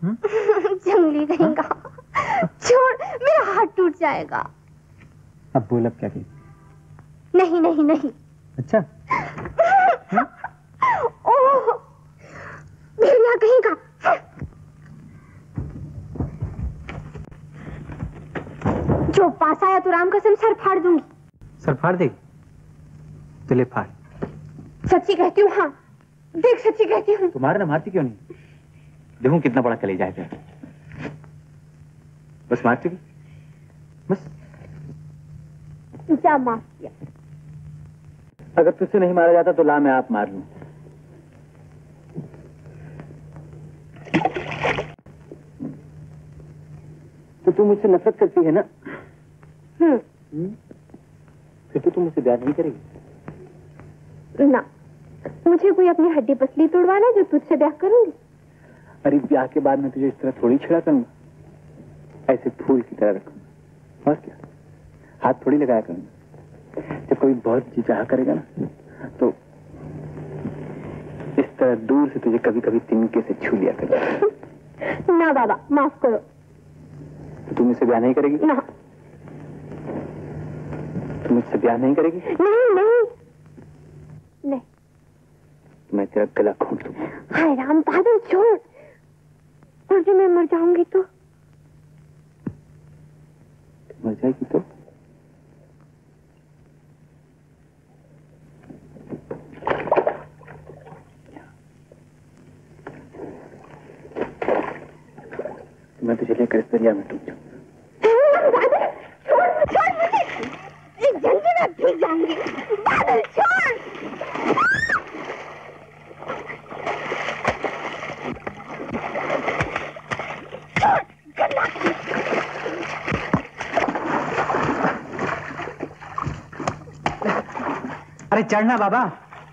जंगली कहीं का। छोड़, मेरा हाथ टूट जाएगा। अब बोल, अब क्या कही? नहीं नहीं नहीं। अच्छा। ओह, भेड़िया कहीं का। जो पास आया तो राम कसम सर फाड़ दूंगी। सर फाड़ देगी? तो ले फाड़। सच्ची कहती हूँ। हाँ देख, सच्ची कहती हूँ। तुम्हारे ना मारती क्यों नहीं? देखूं कितना बड़ा कलेजा है तेरा। बस मारती भी, बस। जा, माफ किया। अगर तुझसे नहीं मारा जाता तो ला मैं आप मार लूं। तो तू मुझसे नफरत करती है ना? फिर तो तू मुझसे ब्याह नहीं करेगी ना। मुझे कोई अपनी हड्डी पसली तोड़वाना जो तुझसे ब्याह करूंगी। अरे ब्याह के बाद मैं तुझे इस तरह थोड़ी छेड़ा करूंगा, ऐसे फूल की तरह रखूंगा। और क्या, हाथ थोड़ी लगाया करूंगा। जब कोई बहुत जी चाह करेगा ना तो इस तरह दूर से तुझे कभी कभी तिनके से छू लिया करेगा। ना बाबा, माफ करो। तो तुम मुझसे ब्याह नहीं करेगी? ना। तुम मुझसे ब्याह नहीं करेगी? नहीं नहीं नहीं। मैं तेरा गला घोंट दूंगा। हाय राम, बादल छोड़। और जो मैं मर जाऊंगी तो? मर जाएगी तो? मैं तुझे लेकर इस दरिया में डूब जाऊंगा। एक जल्दी में भीग जाऊंगी। बादल छोड़। अरे चढ़ना बाबा।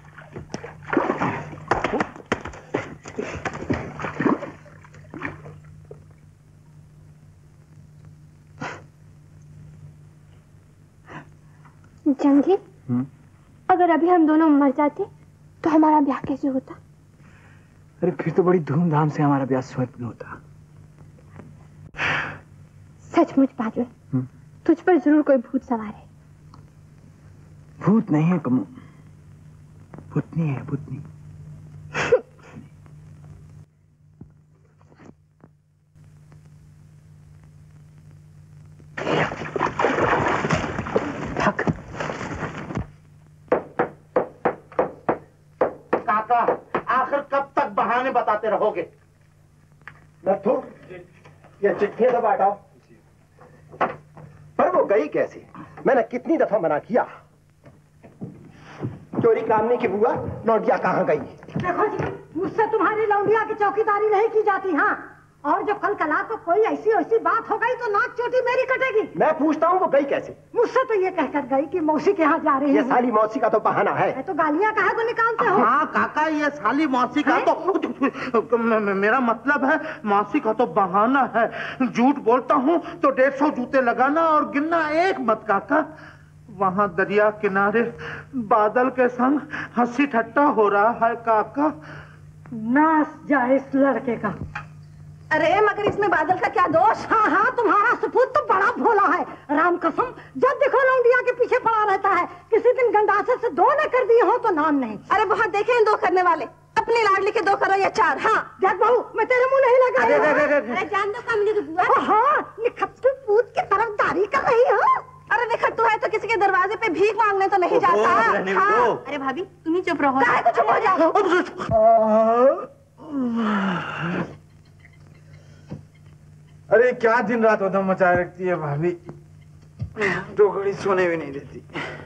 जंगी, अगर अभी हम दोनों मर जाते तो हमारा ब्याह कैसे होता? अरे फिर तो बड़ी धूमधाम से हमारा ब्याह स्वर्ग में होता। सचमुच बादल, तुझ पर जरूर कोई भूत सवार है। भूत नहीं है कमू, भूतनी है, भूतनी। काका, आखिर कब तक बहाने बताते रहोगे? नथु, ये चिट्ठी तो बांटाओ। पर वो गई कैसे? मैंने कितनी दफा मना किया। चोरी कामने की बुआ लौंडिया कहाँ गई? देखो जी, मुझसे तुम्हारी लौंडिया की चौकीदारी नहीं की जाती। हाँ, और जो कल कला को कोई ऐसी ऐसी बात हो गई तो नाक चोटी मेरी कटेगी। मैं पूछता हूँ वो गई कैसे? मुझसे तो ये कहकर गई कि मौसी के यहाँ जा रही है। ये साली मौसी का तो बहाना है। तो गालियाँ कहाँ को निकालते हो? हाँ काका, ये साली मौसी का तो मेरा मतलब है मौसी का तो बहाना है। झूठ बोलता हूँ तो 150 जूते लगाना और गिनना एक मत काका। वहाँ दरिया किनारे बादल के संग हंसी ठट्टा हो रहा है काका। नाश जाए इस लड़के का। अरे मगर इसमें बादल का क्या दोष? हाँ हाँ, तुम्हारा सपूत तो बड़ा भोला है। राम कसम, जब देखो लौंडिया के पीछे पड़ा रहता है। किसी दिन गंडासे से 2 न कर दिए हो तो नाम नहीं। अरे बहुत देखे हैं 2 करने वाले। अपनी लाडली के 2 करो या 4। हाँ देख बहू, मैं तेरे मुंह नहीं लगा। अरे जान दो कमली की बुआ। हाँ, निखट्टू पूत की तरफदारी कर रही हो। अरे निखट्टू है तो किसी के दरवाजे पे भीख मांगने तो नहीं जाता। हाँ। अरे भाभी तुम ही चुप रहो। काहे को चुप हो जाओ? अरे क्या दिन रात उधम मचाए रखती है भाभी, 2 घड़ी सोने भी नहीं देती।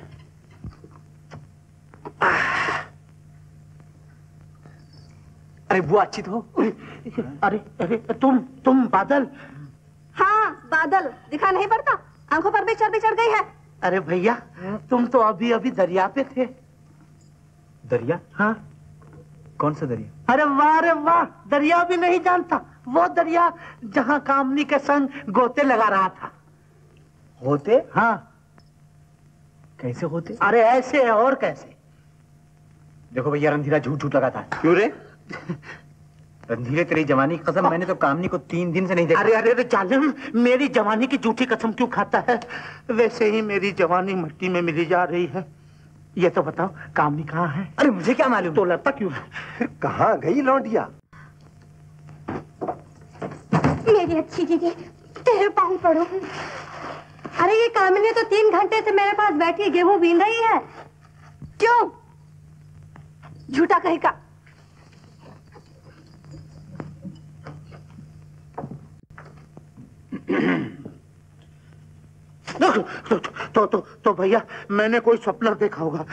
अरे बुआ अच्छी तो हो। अरे तुम बादल? हाँ बादल, दिखा नहीं पड़ता? आंखों पर भी चर्बी चढ़ गई है। अरे भैया, तुम तो अभी अभी दरिया पे थे। दरिया? हाँ। कौन सा दरिया? अरे वाह रे वाह, दरिया भी नहीं जानता? वो दरिया जहाँ कामनी के संग गोते लगा रहा था। होते? हाँ। कैसे होते? अरे ऐसे और कैसे? देखो भैया, रंधीरा झूठ लगाता है। क्यों रे? रंधीरे तेरी जवानी की कसम, मैंने तो कामनी को 3 दिन से नहीं देखा। अरे अरे अरे जालिम, मेरी जवानी की झूठी कसम क्यों खाता है? वैसे ही मेरी जवानी मिट्टी में मिली जा रही है। ये तो बताओ कामनी कहाँ है? अरे मुझे क्या मालूम। तो लड़ता क्यों है? कहाँ गई लौंडिया? मेरी अच्छी दीदी, तेरे पाँव पड़ो। अरे ये कामिनी तो 3 घंटे से मेरे पास बैठी गेहूं बीन रही है। क्यों? झूठा कहेगा। तो भैया मैंने कोई सपना देखा होगा।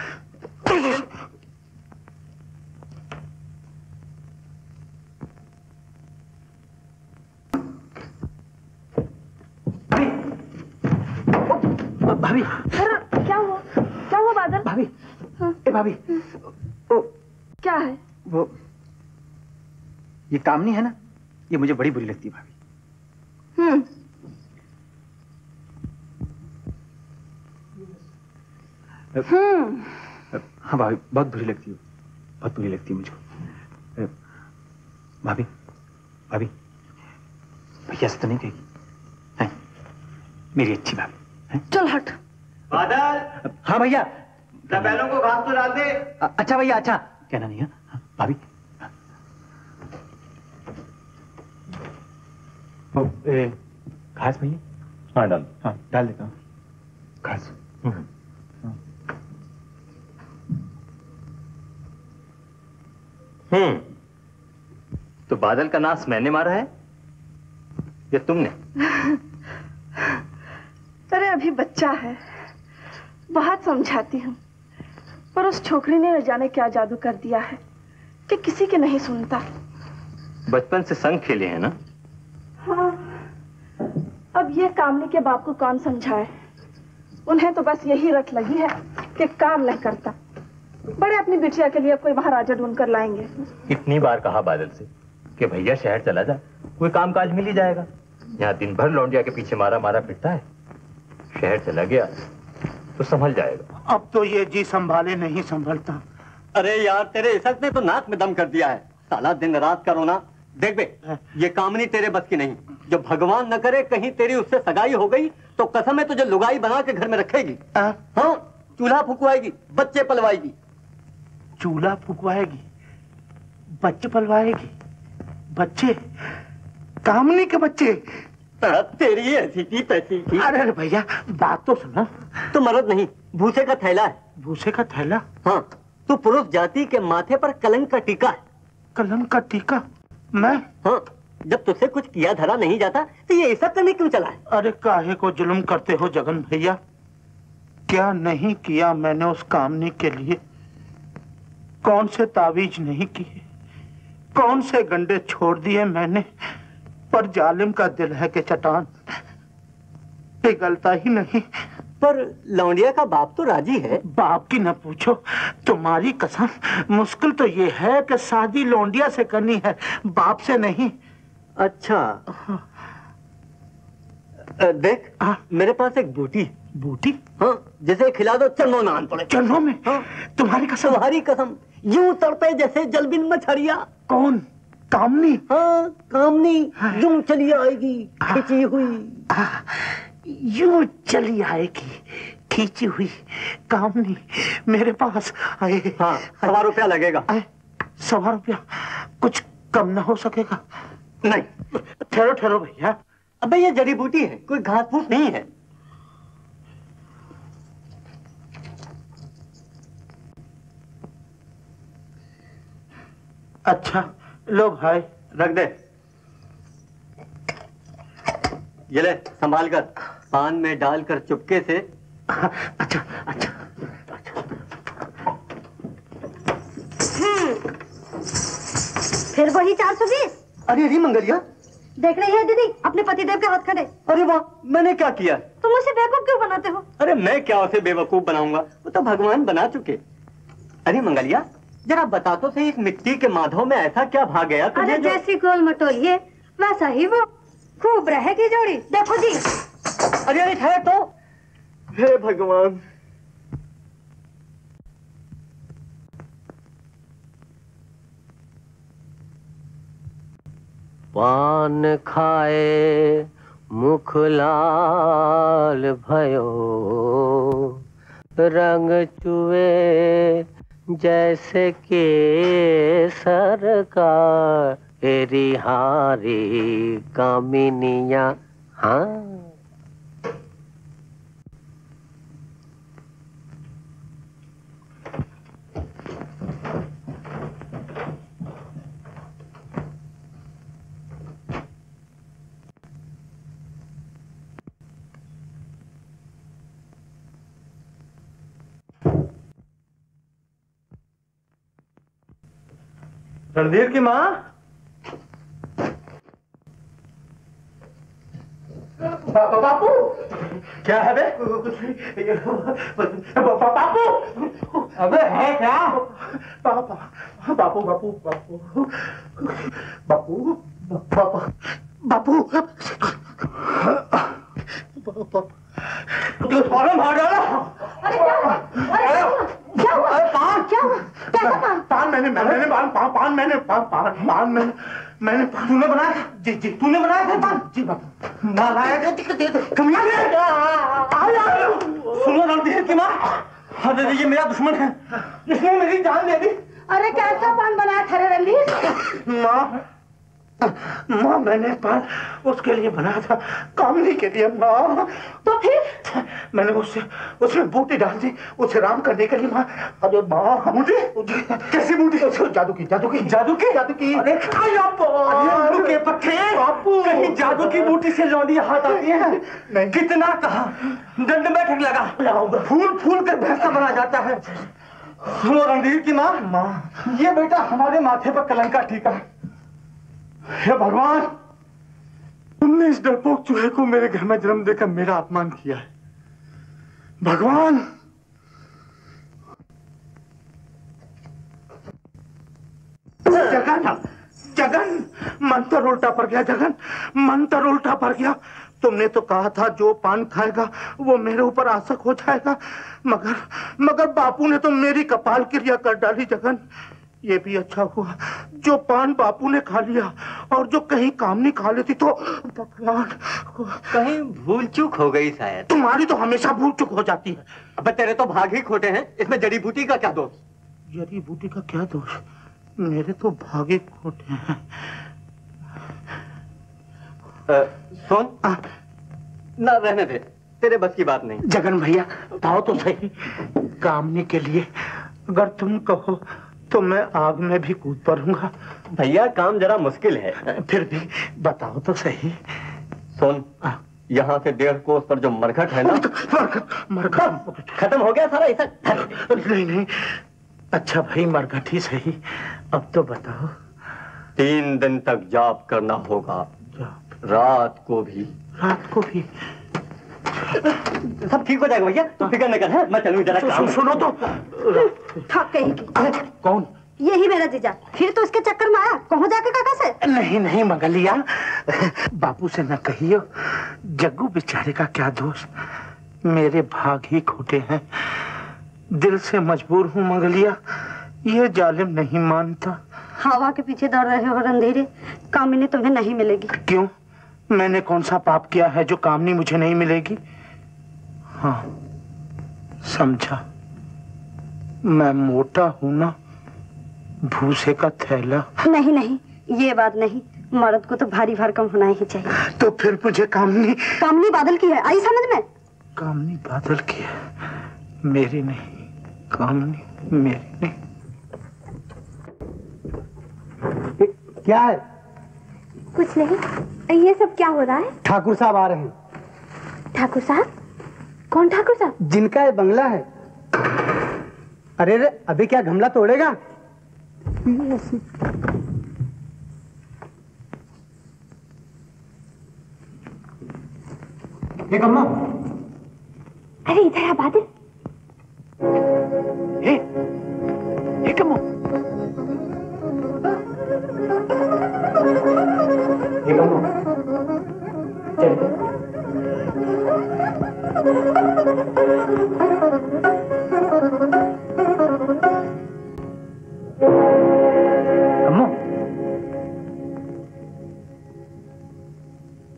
भाभी, क्या हुआ? क्या हुआ बादल? भाभी, ए भाभी, ओ क्या है? वो ये कामनी है ना, ये मुझे बड़ी बुरी लगती है भाभी। हाँ भाभी, बहुत बुरी लगती है, बहुत बुरी लगती है मुझको। भाभी, भाभी, भैया से तो नहीं कहेगी? हैं? मेरी अच्छी भाभी। चल हट। बादल। हाँ भैया। बैलों को घास तो डाल दे। अच्छा भैया, अच्छा। कहना नहीं है भाभी। घास भैया? हाँ डाल। हाँ डाल देता हूँ घास। तो बादल का नाश मैंने मारा है या तुमने? अरे अभी बच्चा है, बहुत समझाती हूँ, पर उस छोकरी ने न जाने क्या जादू कर दिया है कि किसी के नहीं सुनता। बचपन से संग खेले हैं ना? हाँ, अब ये कामनी के बाप को कौन समझाए? उन्हें तो बस यही रट लगी है कि काम नहीं करता। बड़े अपनी बिटिया के लिए कोई महाराजा ढूंढ कर लाएंगे। इतनी बार कहा बादल से कि भैया शहर चला जा, कोई काम काज मिल ही जाएगा। यहाँ दिन भर लौंडिया के पीछे मारा मारा फिरता है, शहर चला गया तो संभल जाएगा। अब तो ये जी संभाले नहीं संभलता। अरे यार, तेरे इसक ने तो नाक में दम कर दिया है। साला दिन रात का रोना। देख बे, ये कामनी तेरे बस की नहीं। जो भगवान न करे कहीं तेरी उससे सगाई हो गई तो कसम है तुझे लुगाई बना के घर में रखेगी। हाँ, चूल्हा फुकवाएगी, बच्चे पलवाएगी। चूल्हा फुकवाएगी, बच्चे पलवाएगी? बच्चे? कामनी के बच्चे? तेरी ऐसी की तैसी की। अरे भैया बात तो सुनो। तो मर्द नहीं, भूसे का थैला है। भूसे का थैला? हाँ, तू पुरुष जाति के माथे पर कलंक का टीका है। कलंक का टीका? मैं? हाँ, जब तुझसे कुछ किया धरा नहीं जाता तो ये ऐसा करने क्यों चला है? अरे काहे को जुल्म करते हो जगन भैया? क्या नहीं किया मैंने उस कामनी के लिए? कौन से तावीज नहीं किए, कौन से गंडे छोड़ दिए मैंने, पर जालिम का दिल है कि चट्टान पिघलता ही नहीं। पर लौंडिया का बाप तो राजी है। बाप की न पूछो, तुम्हारी कसम मुश्किल तो ये है कि शादी लौंडिया से करनी है, बाप से नहीं। अच्छा, देख, मेरे पास एक बूटी। बूटी? हाँ, जिसे खिला दो चन्नो नान पड़े। चन्नो में? हाँ। तुम्हारी कसम? तुम्हारी कसम, यूं तड़पे जैसे जलबिन मछरिया। कौन? कामनी? हाँ, कामनी यूं चली आएगी खींची हुई। यूं चली आएगी खींची हुई कामनी मेरे पास आए। हाँ, 1.25 रुपया लगेगा। 1.25 रुपया? कुछ कम ना हो सकेगा? नहीं। ठहरो ठहरो भैया। अबे ये जड़ी बूटी है, कोई घास फूस नहीं है। अच्छा लो भाई, रख दे। ये ले, संभाल कर, पान में डालकर चुपके से। अच्छा अच्छा। फिर वही 420? अरे अरे मंगलिया, देख रही है दीदी अपने पतिदेव के हाथ खड़े। अरे वाह, मैंने क्या किया? तुम उसे बेवकूफ क्यों बनाते हो? अरे मैं क्या उसे बेवकूफ बनाऊंगा, वो तो भगवान बना चुके। अरे मंगलिया, जरा बता तो सही, इस मिट्टी के माधव में ऐसा क्या भाग गया तुझे? अरे जैसी गोल मटोलिए वैसा ही वो, खूब रहेगी जोड़ी। देखो जी। अरे अरे ठहर तो, हे भगवान। पान खाए मुख लाल भयो, रंग चुए जैसे केसर का रिहारी कामिनिया। हाँ रणधीर की माँ, बापू क्या है बे? बापू अबे है क्या? बापू बापू बापू बापू बापू बापू मार डाला। अरे क्या हुआ? पान क्या हुआ? कैसा पान? पान मैंने तूने बनाया था? जी जी तूने बनाया था पान? जी बापू बनाया था। सुनो रणधीर की माँ, अरे ये मेरा दुश्मन है, इसने मेरी जान ले दी। अरे कैसा पान बनाया था रे रणधीर? माँ मैंने पान उसके लिए बनाया था, कामनी के लिए माँ। तो फिर मैंने उसमें बूटी डाल दी उसे राम करने के लिए माँ। अरे माँ बूटी? कैसी बूटी? जादू की जादू की जादू की जादू की। अरे आलू के पत्ते बापू, कहीं जादू की बूटी से लौंडी हाथ आती है? नहीं। कितना कहा, दंड बैठक लगाऊंगा, फूल फूल कर भैंसा बना जाता है। सुनो रणधीर की माँ, ये बेटा हमारे माथे पर कलंका टीका है। हे भगवान, तुमने इस डरपोक चूहे को मेरे घर में जन्म देकर मेरा अपमान किया है। भगवान जगन मंत्र उल्टा पड़ गया। जगन मंत्र उल्टा पड़ गया। तुमने तो कहा था जो पान खाएगा वो मेरे ऊपर आसक हो जाएगा, मगर बापू ने तो मेरी कपाल क्रिया कर डाली। जगन ये भी अच्छा हुआ जो पान बापू ने खा लिया, और जो कहीं कामनी खा लेती तो भगवान। कहीं भूल चूक हो गई शायद। तुम्हारी तो हमेशा भूल चूक हो जाती है। अब तेरे तो भाग ही खोटे हैं, इसमें जड़ी बूटी का क्या दोष? जड़ी बूटी का क्या दोष? मेरे तो भागे खोटे हैं। सुन ना, रहने दे, तेरे बस की बात नहीं। जगन भैया बताओ तो सही, कामनी के लिए अगर तुम कहो तो मैं आग में भी कूद पड़ूंगा। भैया काम जरा मुश्किल है। फिर भी बताओ तो सही। सुन, यहाँ से 1.5 कोस पर जो मरघट है ना, मरघट खत्म हो गया सारा ऐसा। नहीं, अच्छा भाई मरघट ही सही। अब तो बताओ। 3 दिन तक जाप करना होगा, रात को भी। रात को भी? सब ठीक हो जाएगा भैया, तुम फिक्र न कर। मैं चलूं जरा। सुनो तो। थक गई। कौन? यही मेरा जीजा, फिर तो इसके चक्कर में आया। कहो जाके काका से? नहीं मंगलिया, बापू से न कहियो। जग्गू बेचारे का क्या दोष, मेरे भाग ही खोटे हैं। दिल से मजबूर हूँ मंगलिया, ये जालिम नहीं मानता। हवा के पीछे दौड़ रहे हो रणधीरे, कामिनी तुम्हें नहीं मिलेगी। क्यों? मैंने कौन सा पाप किया है जो कामनी मुझे नहीं मिलेगी? हाँ समझा, मैं मोटा हूं ना, भूसे का थैला। नहीं, ये बात नहीं। मर्द को तो भारी भरकम होना ही चाहिए। तो फिर मुझे कामनी बादल की है, आई समझ में? कामनी बादल की है, मेरी नहीं। कामनी मेरी नहीं। क्या है? कुछ नहीं। ये सब क्या हो रहा है? ठाकुर साहब आ रहे हैं। ठाकुर साहब? कौन ठाकुर साहब? जिनका ये बंगला है। अरे अभी क्या गमला तोड़ेगा? एक अम्मा। अरे इधर आ बादल। एक अम्मा।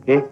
एक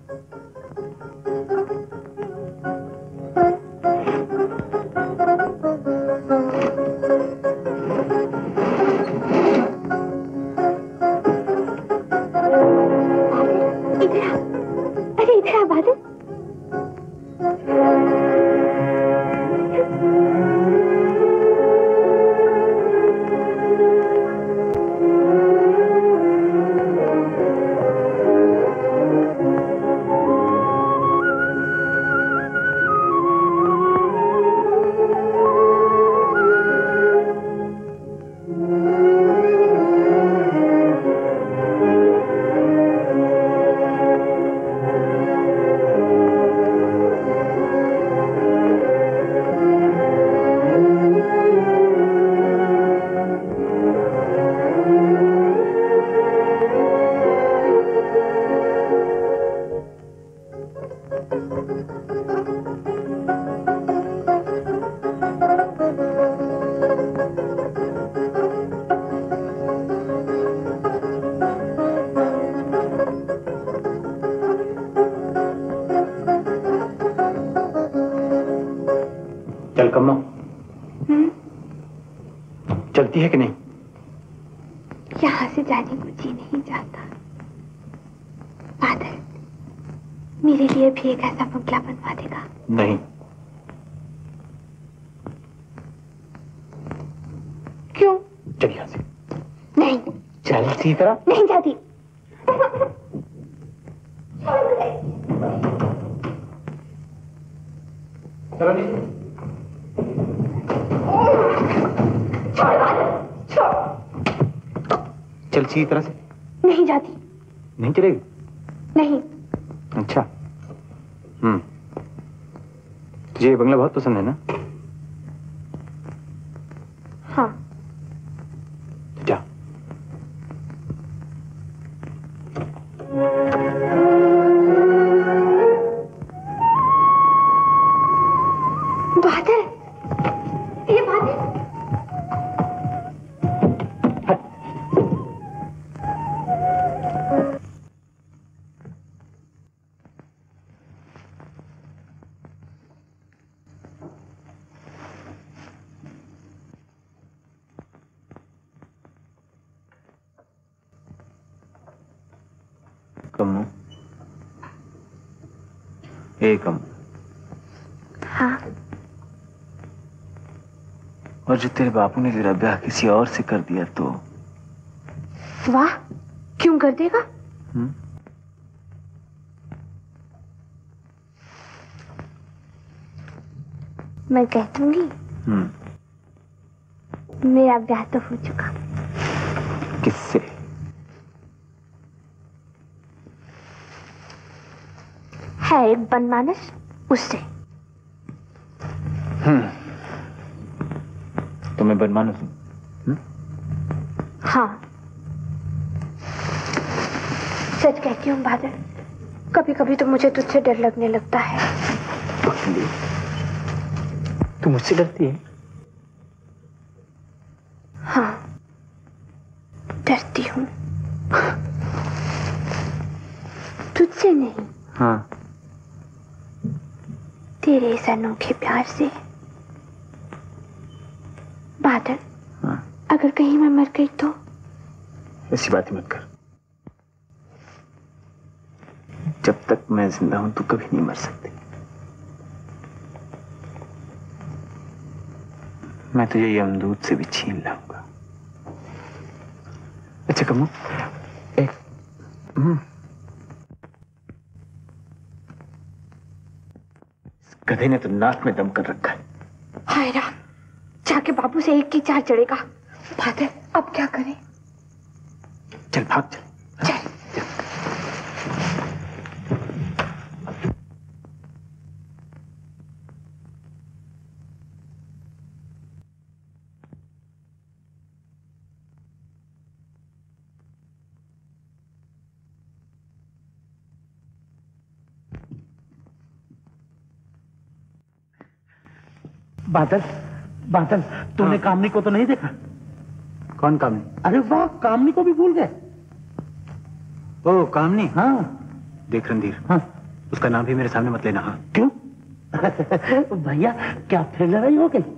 चल कम्मा, चलती है कि नहीं? यहाँ से जाने को जी नहीं जाता। बादल, मेरे लिए भी एक ऐसा बंगला बनवा देगा? नहीं। क्यों? चल यहाँ से। नहीं। चल सीता। नहीं जाती। चलो नहीं। चल सीधी तरह से। नहीं जाती। नहीं चलेगी? नहीं। अच्छा। तुझे ये बंगला बहुत पसंद है ना? हाँ। जा। बादल, ये बादल। कम्मू, ए कम्मू। हाँ। और जो तेरे बापू ने तेरा ब्याह किसी और से कर दिया तो? वाह, क्यों कर देगा? मैं कह दूंगी। मेरा ब्याह तो हो चुका। किससे? है एक बनमानस, उससे। तो मैं बनमानस हूं? हाँ, सच कहती हूँ बादल, कभी कभी तो मुझे तुझसे डर लगने लगता है। तू मुझसे डरती है? हाँ, डरती हूँ। तुझसे नहीं। हाँ। तेरे इस अनोखे प्यार से। बादल, हाँ। अगर कहीं मैं मर गई तो? ऐसी बात मत कर। जब तक मैं जिंदा हूं तू कभी नहीं मर सकती। मैं तुझे यमदूत से भी छीन लाऊंगा। अच्छा कम्मू, एक गधे ने तो नाक में दम कर रखा है। हाय राम, जाके बाबू से एक की चार चढ़ेगा। बादल, अब क्या करें? चल भाग चल। बादल, बादल, तूने कामनी को तो नहीं देखा? कौन कामनी? अरे वाह, कामनी को भी भूल गए। ओ कामनी। हाँ, देख रणधीर, हाँ उसका नाम भी मेरे सामने मत लेना। हाँ क्यों? भैया क्या फिर लड़ाई हो गई?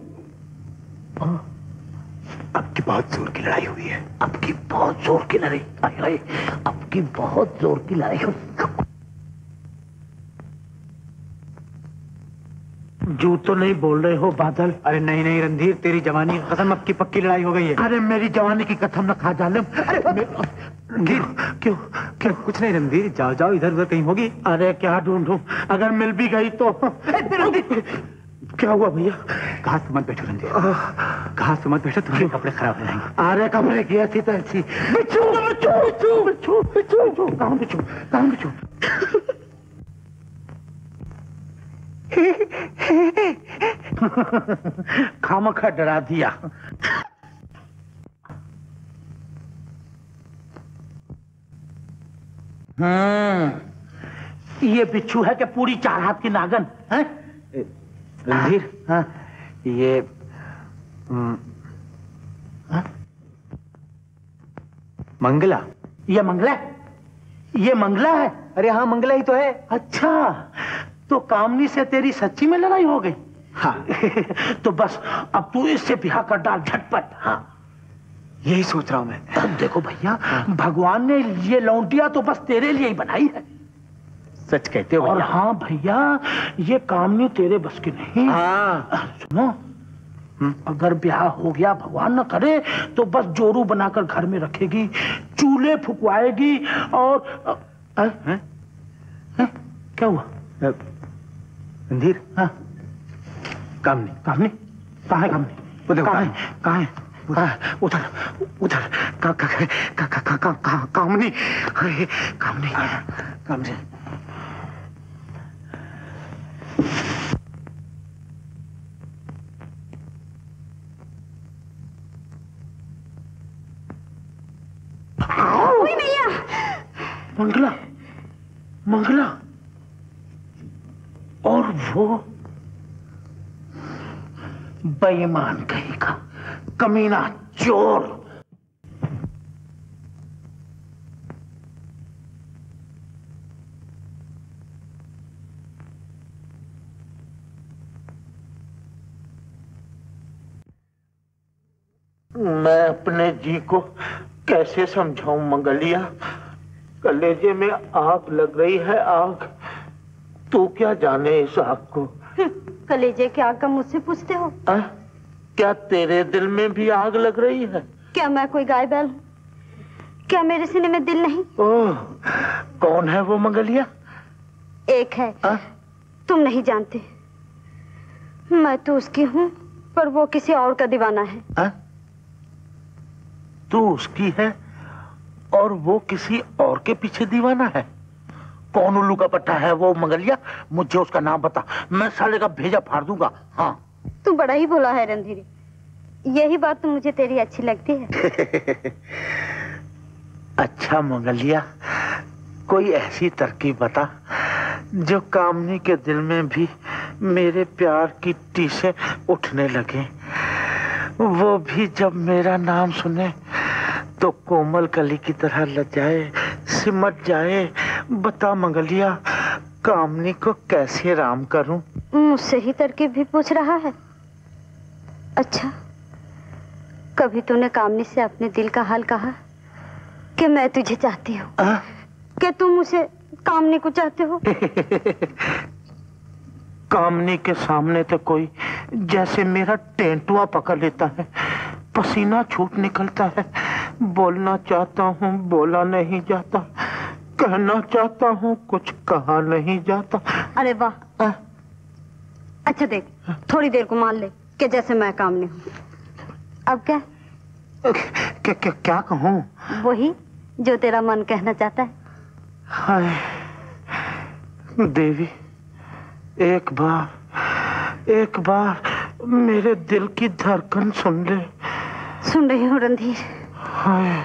अब की बहुत जोर की लड़ाई हुई है। अब की बहुत जोर की लड़ाई? अब की बहुत जोर की लड़ाई हुई। झूठ तो नहीं बोल रहे हो बादल? अरे नहीं नहीं रणधीर, तेरी जवानी की कसम, अब की पक्की लड़ाई हो गई है। अरे मेरी जवानी की कसम न खा जाने। अरे रणधीर क्यों क्यों? कुछ नहीं रणधीर, जाओ जाओ, इधर उधर कहीं होगी। अरे क्या ढूंढूं, अगर मिल भी गई तो। क्या हुआ भैया? घास मत बैठो रणधीर, घास मत बैठो, तुम्हारे कपड़े खराब हो जाएंगे। अरे कपड़े की ऐसी तो ऐसी। बिच्छू बिच्छू बिच्छू बिच्छू बिच्छू, कहाँ बिच्छू, कहाँ बिच्छू? खामखा डरा दिया। ये बिच्छू है कि पूरी 4 हाथ की नागन है? रणधीर, हाँ ये मंगला। ये मंगला? ये मंगला है? अरे हाँ मंगला ही तो है। अच्छा, तो कामनी से तेरी सच्ची में लड़ाई हो गई? हाँ। तो बस अब तू इससे ब्याह कर डाल झटपट। हाँ यही सोच रहा हूं मैं। अब देखो भैया, भगवान ने ये लौंडिया तो बस तेरे लिए ही बनाई है। सच कहते हो? और हाँ भैया, ये कामनी तेरे बस की नहीं। हाँ सुनो, अगर ब्याह हो गया, भगवान न करे, तो बस जोरू बनाकर घर में रखेगी, चूल्हे फुकवाएगी और क्या हुआ? रणधीर, हाँ कामनी। कामनी कहाँ है? कामनी उधर कहाँ है? कहाँ है? उधर उधर कामनी, कामनी कामनी। मंगला, मंगला, और वो बेईमान कहीं का, कमीना चोर। मैं अपने जी को कैसे समझाऊं मंगलिया? कलेजे में आग लग रही है, आग। तू क्या जाने इस आग को? कलेजे की आग का मुझसे पूछते हो? क्या तेरे दिल में भी आग लग रही है? क्या मैं कोई गाय बैल हूँ? क्या मेरे सीने में दिल नहीं? ओह, कौन है वो मंगलिया? एक है। तुम नहीं जानते। मैं तो उसकी हूँ, पर वो किसी और का दीवाना है। तू उसकी है और वो किसी और के पीछे दीवाना है? कौन उल्लू का पट्टा है वो मंगलिया? मुझे उसका नाम बता, मैं साले का भेजा फाड़ दूंगा। हाँ तू बड़ा ही भोला है रणधीरी, यही बात तो मुझे तेरी अच्छी लगती है। अच्छा मंगलिया, कोई ऐसी तरकीब बता जो कामनी के दिल में भी मेरे प्यार की टीसें उठने लगे, वो भी जब मेरा नाम सुने तो कोमल कली की तरह लजाए, सिमट जाए। बता मंगलिया, कामनी को कैसे राम करूं? मुझसे ही तरकीब भी पूछ रहा है? अच्छा, कभी तूने कामनी से अपने दिल का हाल कहा कि मैं तुझे चाहती हूँ? कि तुम उसे कामनी को चाहते हो? कामनी के सामने तो कोई जैसे मेरा टेंटुआ पकड़ लेता है, पसीना छूट निकलता है, बोलना चाहता हूँ बोला नहीं जाता, कहना चाहता हूँ कुछ कहा नहीं जाता। अरे वाह, अच्छा देख, थोड़ी देर को मान ले कि जैसे मैं कामनी हूँ। अब क्या क्या कहूँ? वही जो तेरा मन कहना चाहता है। हाय देवी, एक बार मेरे दिल की धड़कन सुन ले। सुन रही हूँ रणधीर। हाय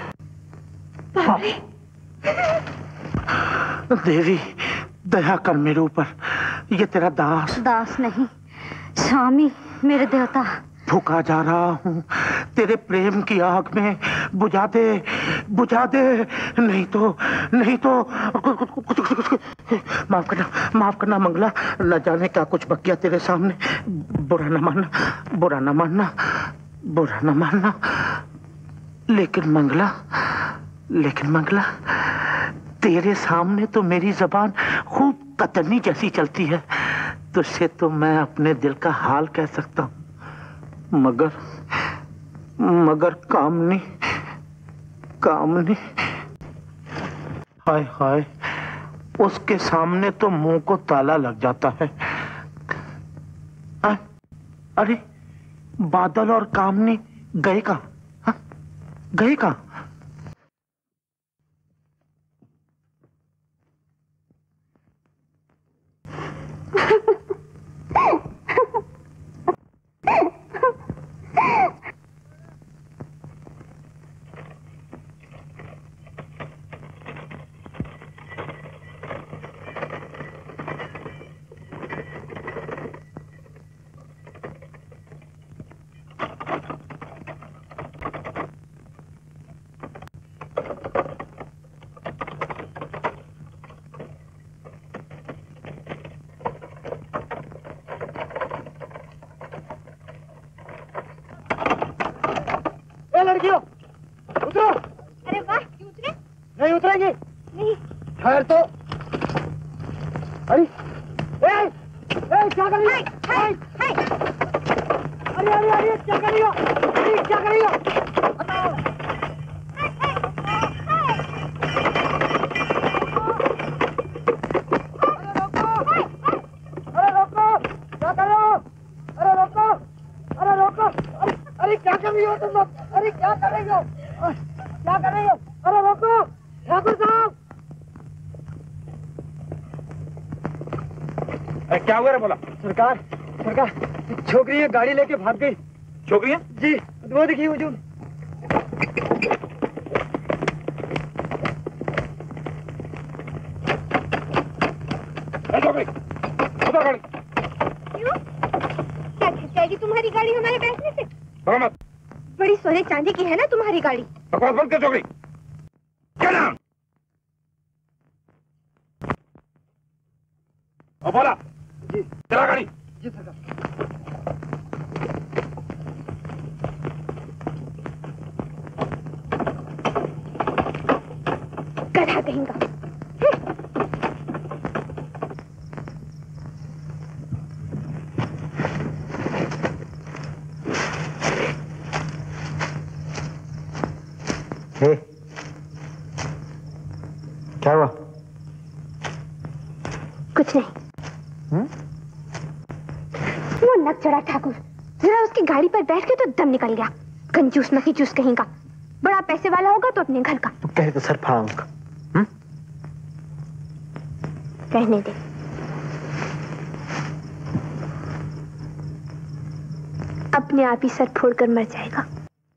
देवी, दया कर मेरे ऊपर, ये तेरा दास। दास नहीं, स्वामी, मेरे देवता। भूखा जा रहा हूँ, तेरे प्रेम की आग में बुझा दे, बुझा दे। नहीं तो माफ करना मंगला, न जाने क्या कुछ बक गया तेरे सामने। बुरा न मानना, बुरा न मानना, बुरा न मानना। लेकिन मंगला तेरे सामने तो मेरी जबान खूब कतरनी जैसी चलती है। तुझसे तो मैं अपने दिल का हाल कह सकता हूं, मगर कामनी हाय हाय, उसके सामने तो मुंह को ताला लग जाता है। अरे बादल और कामनी गए कहां? गए कहां? लड़कियों उतरो। अरे वाह, क्यों उतरे? नहीं उतरेंगी? नहीं। खैर तो अरे क्या कर रही हो? अरे क्या कर रही हो? क्या कर रही हो? बताओ। अरे रोको, क्या कर रहे हो? अरे रोको, अरे क्या कर रही हो तुम लोग? अरे क्या कर रही हो? क्या कर रही हो? अरे रोको, ठाकुर साहब। क्या हुआ रे? बोला। सरकार छोकरी गाड़ी लेके भाग गई। छोकरी है? जी, वो देखिए हुजूर। छोकरी उधर गाड़ी। क्यों? क्या खिंच जाएगी तुम्हारी गाड़ी हमारे बैठने से? मत। बड़ी सोने चांदी की है ना तुम्हारी गाड़ी। बकवास बंद कर छोकरी। क्या नाम? और बोला। जी। चला गाड़ी। जी सरकार। गधा कहेंगा। क्या हुआ? कुछ नहीं। वो नक चढ़ा ठाकुर, जरा उसकी गाड़ी पर बैठ के तो दम निकल गया। कंजूस मक्खी चूस कहेंगा। बड़ा पैसे वाला होगा तो अपने घर का। तो कहे तो सर फाड़ूंगा। कहने दे। अपने आप ही सर फोड़कर मर जाएगा।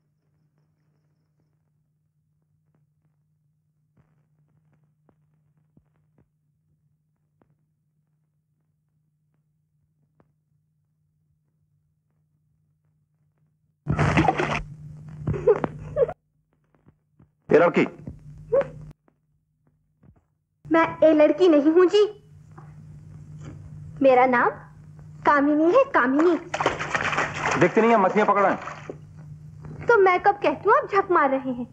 ये लड़की? मैं ए लड़की नहीं हूं जी। मेरा नाम कामिनी है, कामिनी। देखते नहीं है मछलियां पकड़ रहे हैं। तो मैं कब कहती हूँ आप झक मार रहे हैं?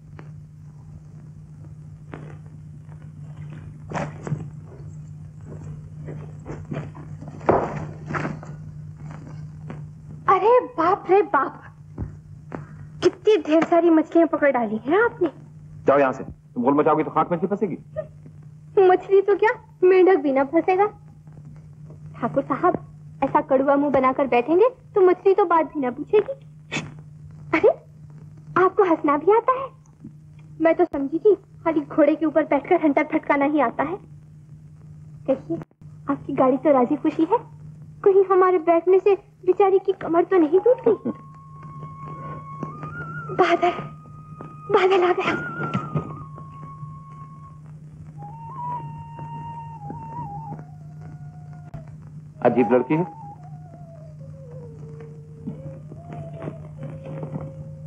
अरे बाप रे बाप, कितनी ढेर सारी मछलियां पकड़ डाली हैं आपने। जाओ यहाँ से, तुम गोल मचाओगी तो खाक मछली फंसेगी। मछली तो क्या, मेंढक भी ना फंसेगा। ठाकुर साहब, ऐसा कड़वा मुंह बनाकर बैठेंगे तो मछली तो बात भी ना पूछेगी। अरे आपको हंसना भी आता है? मैं तो समझी थी खाली घोड़े के ऊपर बैठकर हंटर फटकाना ही आता है। कहिए, आपकी गाड़ी तो राजी खुशी है? कहीं हमारे बैठने से बेचारी की कमर तो नहीं टूट गई? बादल आ गया। अजीब लड़की है।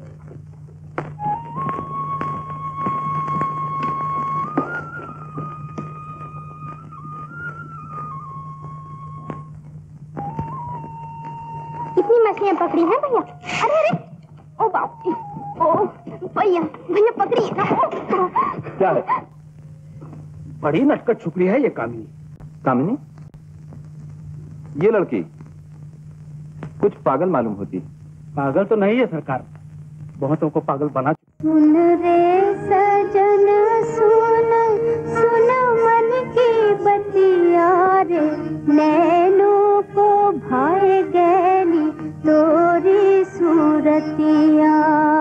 मछलियाँ पकड़ी हैं भैया? अरे अरे, ओ बाप रे, ओ भैया भैया पकड़ी ना। क्या है? बड़ी नटखट छुपड़ी है ये कामिनी। कामिनी? ये लड़की कुछ पागल मालूम होती। पागल तो नहीं है सरकार, बहुतों को पागल बना। सुन रे सजन सुन, सुन मन की बतिया रे, नैनों को भाए गैली तोरी सूरतिया।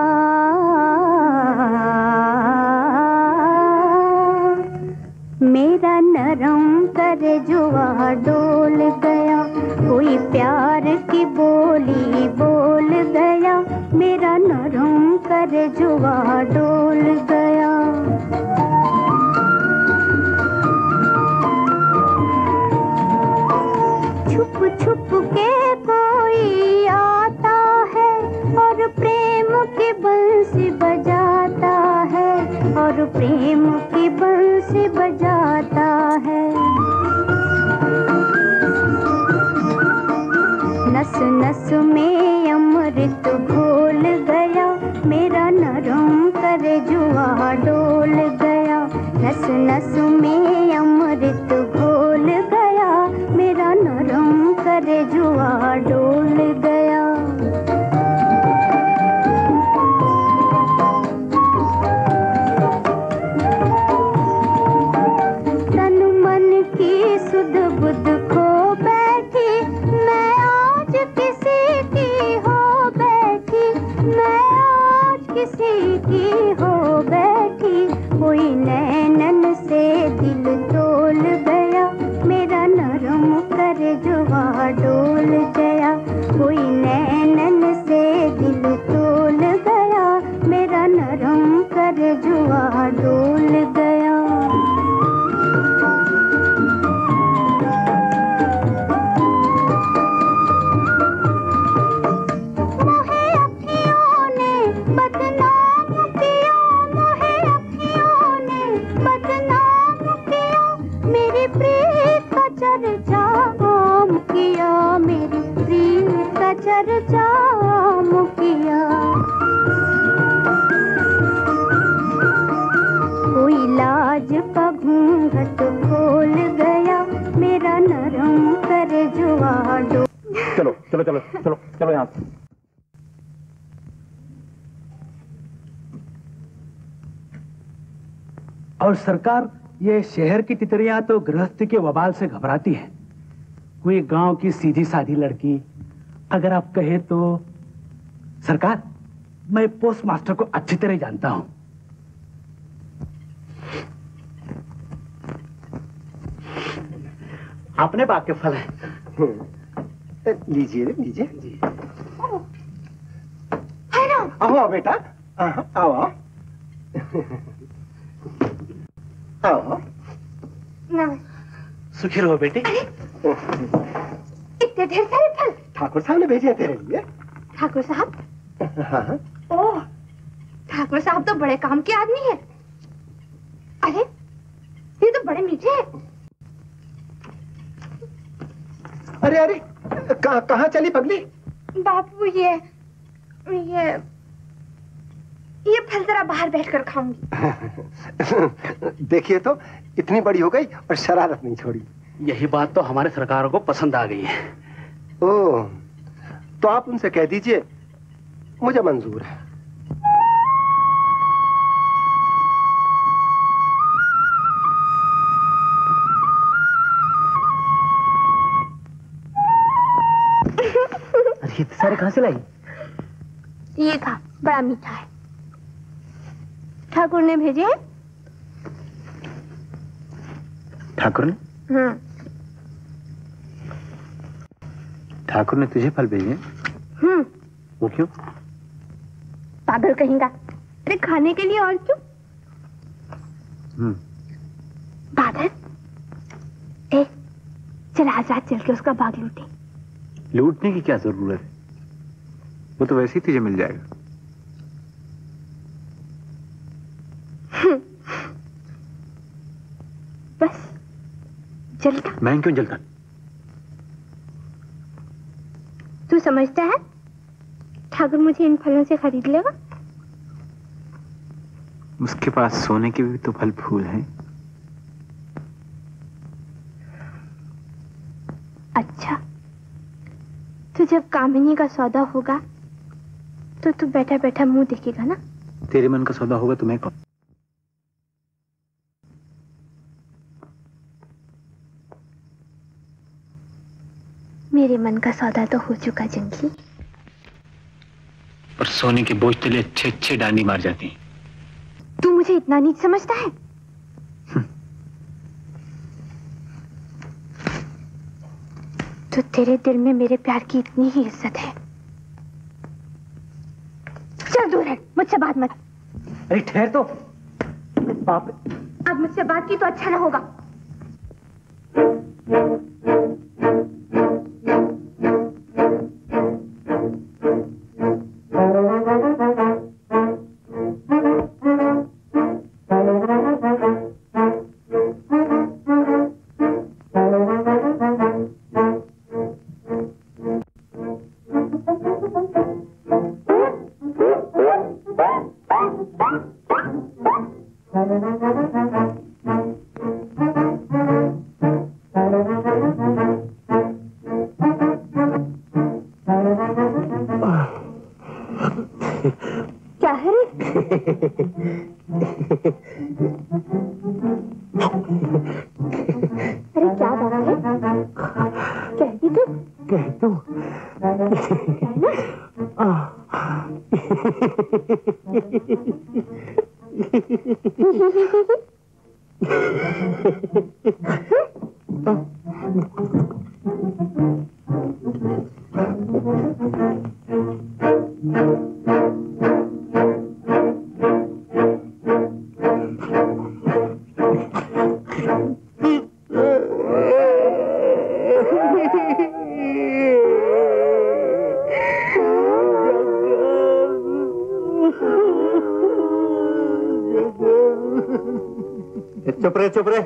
मेरा नरम कर जुआ डोल गया, कोई प्यार की बोली बोल गया, मेरा नरम कर जुआ डोल गया। छुप छुप के कोई आता है और प्रेम की बंसी बजाता है, और प्रेम की बंसी बजाता है। नस नस में अमृत घोल गया, मेरा नरम कर जुआ डोल गया। नस नस में अमृत घोल गया, मेरा नरम कर जुआ डोल गया। तन मन की सुध बुध खो बैठी, मैं आज किसी की हो बैठी, मैं आज किसी की हो बैठी। कोई नैनन से दिल तोल गया, मेरा नरम कर जुआ डोल गया। कोई नैनन से दिल तोल गया, मेरा नरम कर जुआ डोल गया। मोहे अखियों ने बदनाम किया, मोहे अखियों ने बदनाम किया, मेरी प्रीत का चर्चा आम किया, मेरी प्रीत का चर्चा आम किया। कोई लाज का घूंघट खोल गया, मेरा नरम कर जुआ डोल। चलो चलो चलो चलो चलो यहाँ से। और सरकार, ये शहर की तितरियां तो गृहस्थी के वबाल से घबराती हैं। कोई गांव की सीधी साधी लड़की अगर आप कहे तो। सरकार, मैं पोस्ट मास्टर को अच्छी तरह जानता हूं। अपने बाग के फल हैं। लीजिए लीजिए जी। आओ बेटा, आओ आओ आओ। सुखी रहो बेटी। इतने ढेर सारे फल ठाकुर साहब ने भेजे तेरे लिए। ठाकुर साहब? हाँ। ओह, ठाकुर साहब तो बड़े काम के आदमी हैं। अरे ये तो बड़े मीठे हैं। अरे अरे, कहाँ चली पगली? बापू ये फल जरा बाहर बैठकर खाऊंगी। देखिए तो इतनी बड़ी हो गई और शरारत नहीं छोड़ी। यही बात तो हमारे सरकार को पसंद आ गई है। ओह, तो आप उनसे कह दीजिए मुझे मंजूर है। अरे इतने सारे कहाँ से लाई? ये खा, बड़ा मीठा है। ठाकुर ने भेजे हैं। ठाकुर ने? ठाकुर ने तुझे फल भेजे? वो क्यों? पागल कहेगा। अरे खाने के लिए और क्यों? बादल, चल आज रात चल के उसका बाग लूटे। लूटने की क्या जरूरत है? वो तो वैसे ही तुझे मिल जाएगा। बस जलता। मैं क्यों जलता? तू समझता है ठाकुर मुझे इन फलों से खरीद लेगा? उसके पास सोने के भी तो फल फूल हैं। अच्छा, तो जब कामिनी का सौदा होगा तो तू बैठा बैठा मुंह देखेगा ना? तेरे मन का सौदा होगा तो मैं कौन? मेरे मन का सौदा तो हो चुका जंगली। पर सोने के बोझ तले अच्छे अच्छे डांडी मार जाती हैं। तू मुझे इतना नीच समझता है? तो तेरे दिल में मेरे प्यार की इतनी ही इज्जत है। चल दूर हट, मुझसे बात मत। अरे ठहर तो। बाप रे। अब मुझसे बात की तो अच्छा ना होगा। क्या है रे? अरे क्या बात है? कह दी तू? कह दो। चुप रहे।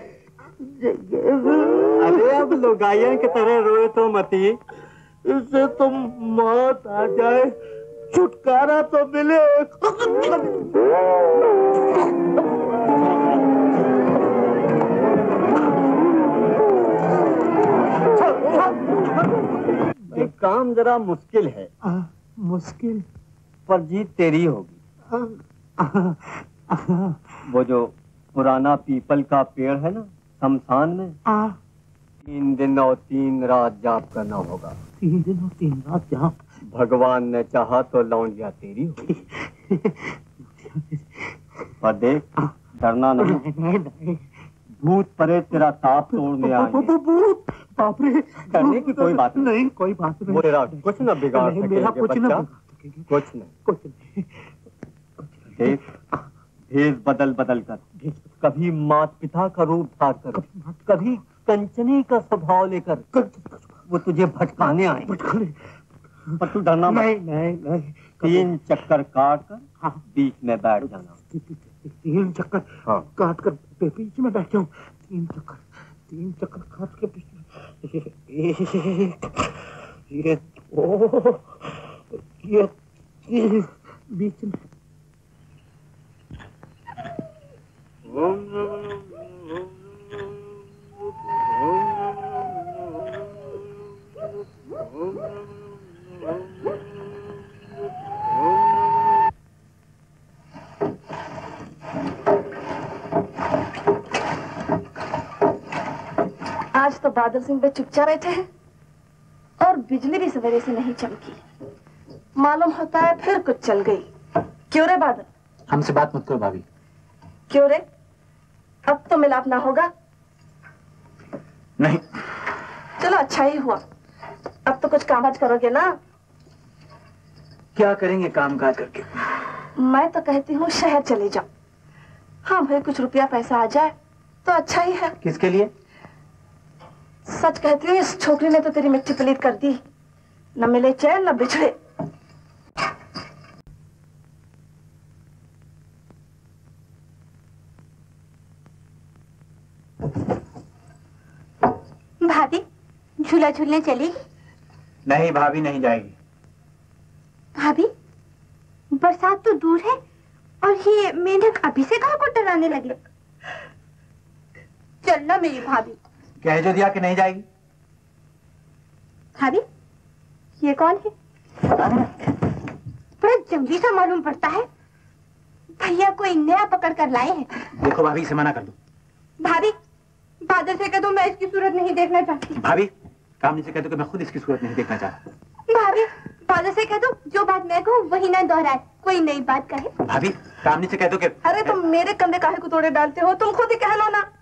अरे अब लुगाइया की तरह रोए तो मती। इससे तो मौत आ जाए, छुटकारा तो मिले। ये काम जरा मुश्किल है। मुश्किल? पर जीत तेरी होगी। वो जो पुराना पीपल का पेड़ है ना शमशान में, 3 दिन और 3 रात जाप करना होगा। 3 दिन और 3 रात जाप? भगवान ने चाहा तो लौंडिया तेरी होगी। पर देख, डरना नहीं। भूत परे तेरा ताप तोड़ने आएंगे। भूत? बाप रे। डरने की कोई बात नहीं। कोई बात नहीं। वो तेरा कुछ न बिगाड़ सकेंगे बच्चा। कुछ नहीं। देख, भेष बदल कर, कभी माता पिता का रूप धार कर, कभी कंचनी का स्वभाव लेकर वो तुझे भटकाने आए। पर तू डरना मत। नहीं। 3 चक्कर काट कर बीच में बैठ जाना। 3 चक्कर काट कर बीच में बैठ जाऊं? 3 चक्कर काट के बीच में। ये बीच में। आज तो बादल सिंह पे चुपचाप बैठे हैं और बिजली भी सवेरे से नहीं चमकी। मालूम होता है फिर कुछ चल गई। क्यों रे बादल? हमसे बात मत करो भाभी। क्यों रे? अब तो मिलाप ना होगा? नहीं। चलो अच्छा ही हुआ। अब तो कुछ कामकाज करोगे ना? क्या करेंगे काम काज करके? मैं तो कहती हूँ शहर चले जाओ। हाँ भाई, कुछ रुपया पैसा आ जाए तो अच्छा ही है। किसके लिए? सच कहती हूँ, इस छोकरी ने तो तेरी मिट्टी पलीत कर दी। न मिले चैन न बिछड़े। भाभी, झूला झूलने चली? नहीं भाभी, नहीं जाएगी। भाभी, बरसात तो दूर है और ये मेंढक अभी से कहाँ को डराने लगे। चलना मेरी भाभी। कह जो दिया कि नहीं जाएगी। भाभी ये कौन है? बड़ा जंगली सा मालूम पड़ता है। भैया कोई नया पकड़ कर लाए हैं। देखो भाभी, इसे मना कर दो। भाभी बादल से कह दो मैं इसकी सूरत नहीं देखना चाहती। भाभी कामनी से कह दो कि मैं खुद इसकी सूरत नहीं देखना चाहता। भाभी बादल से कह दो जो बात मैं कहूँ वही ना दोहराए, कोई नई बात कहे। भाभी कामनी से कह दो कि अरे तुम मेरे कंधे काहे को तोड़े डालते हो, तुम खुद ही कह लो ना।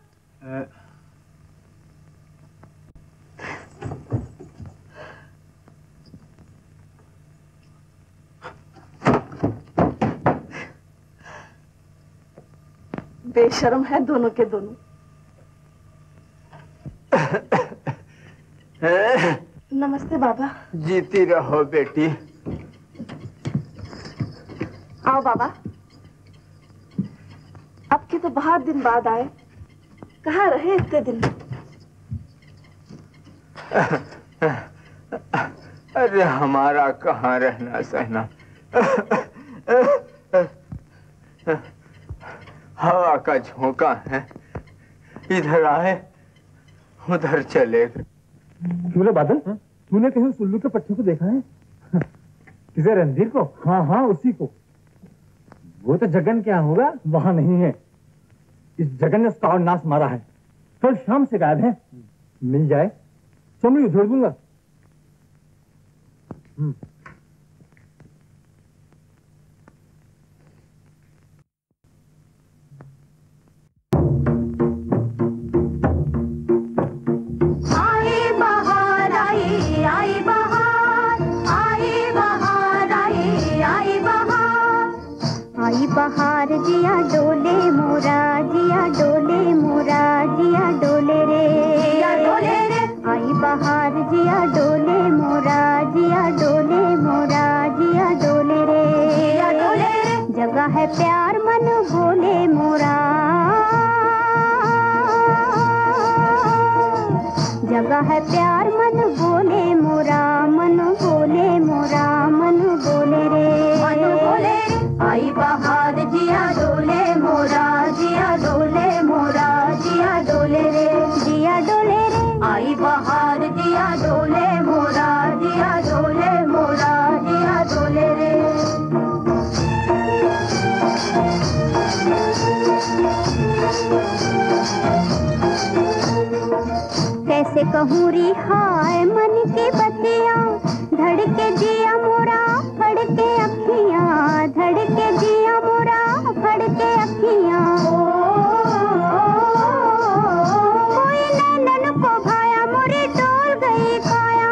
बेशर्म है दोनों के दोनों। नमस्ते बाबा। जीती रहो बेटी। आओ बाबा। अब के तो बहुत दिन बाद आए, कहाँ रहे इतने दिन? अरे हमारा कहाँ रहना सहना, हवा का झोंका है, इधर आए उधर चले गए। क्यों रे बादल, तूने कहीं उस उल्लू के पट्टे को देखा है? किसे, रणधीर को? हाँ हाँ उसी को। वो तो जगन क्या होगा, वहां नहीं है। इस जगन ने उसका और नाश मारा है, कल शाम से गायब है। मिल जाए चमड़ी उधेड़ दूंगा। बहार जिया डोले मोरा, जिया डोले मोरा, जिया डोले रे, जिया डोले रे। आई बहार जिया डोले मोरा, जिया डोले मोरा, जिया डोले रे, जिया डोले रे। जगह है प्यार मन बोले मोरा, जगह है प्यार मन बोले मोरा, मन बोले मोरा, मन बोले रे, मन बोले रे। आई बहार जिया डोले मोरा, जिया डोले मोरा, जिया डोले रे, जिया डोले रे। आई बहार जिया डोले मोरा, जिया डोले मोरा, जिया डोले रे। कैसे कहूँ री हाय मन की बतिया, धड़के जिया मोरा फड़के अखियाँ, धड़के जिया मोरा फड़के अखियाँ। कोई नैनन को भाया मोरी डोल गई काया,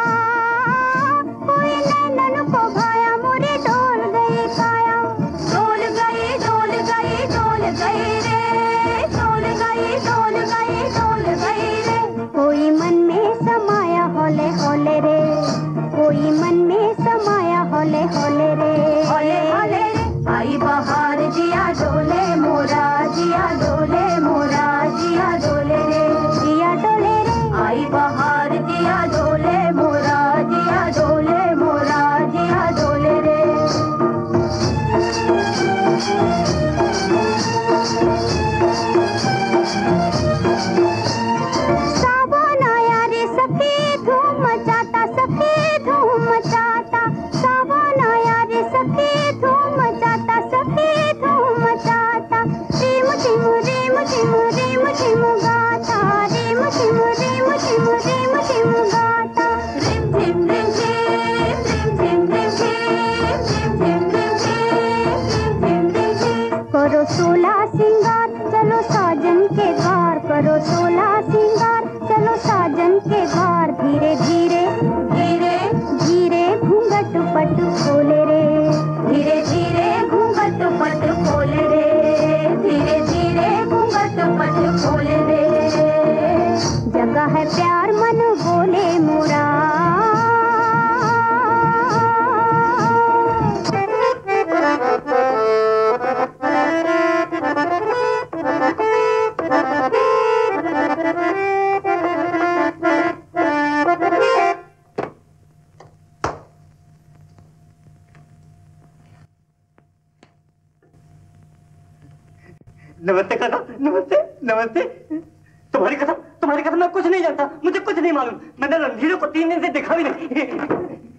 कोई नैनन को भाया मोरी डोल गई काया। डोल गई डोल गई डोल गई रे, डोल गई डोल गई डोल गई रे। कोई मन में समाया हौले हौले रे, कोई मन में नमस्ते काका, नमस्ते नमस्ते। तुम्हारी कसम मैं कुछ नहीं जानता, मुझे कुछ नहीं मालूम। मैंने रणधीरों को 3 दिन से देखा भी नहीं।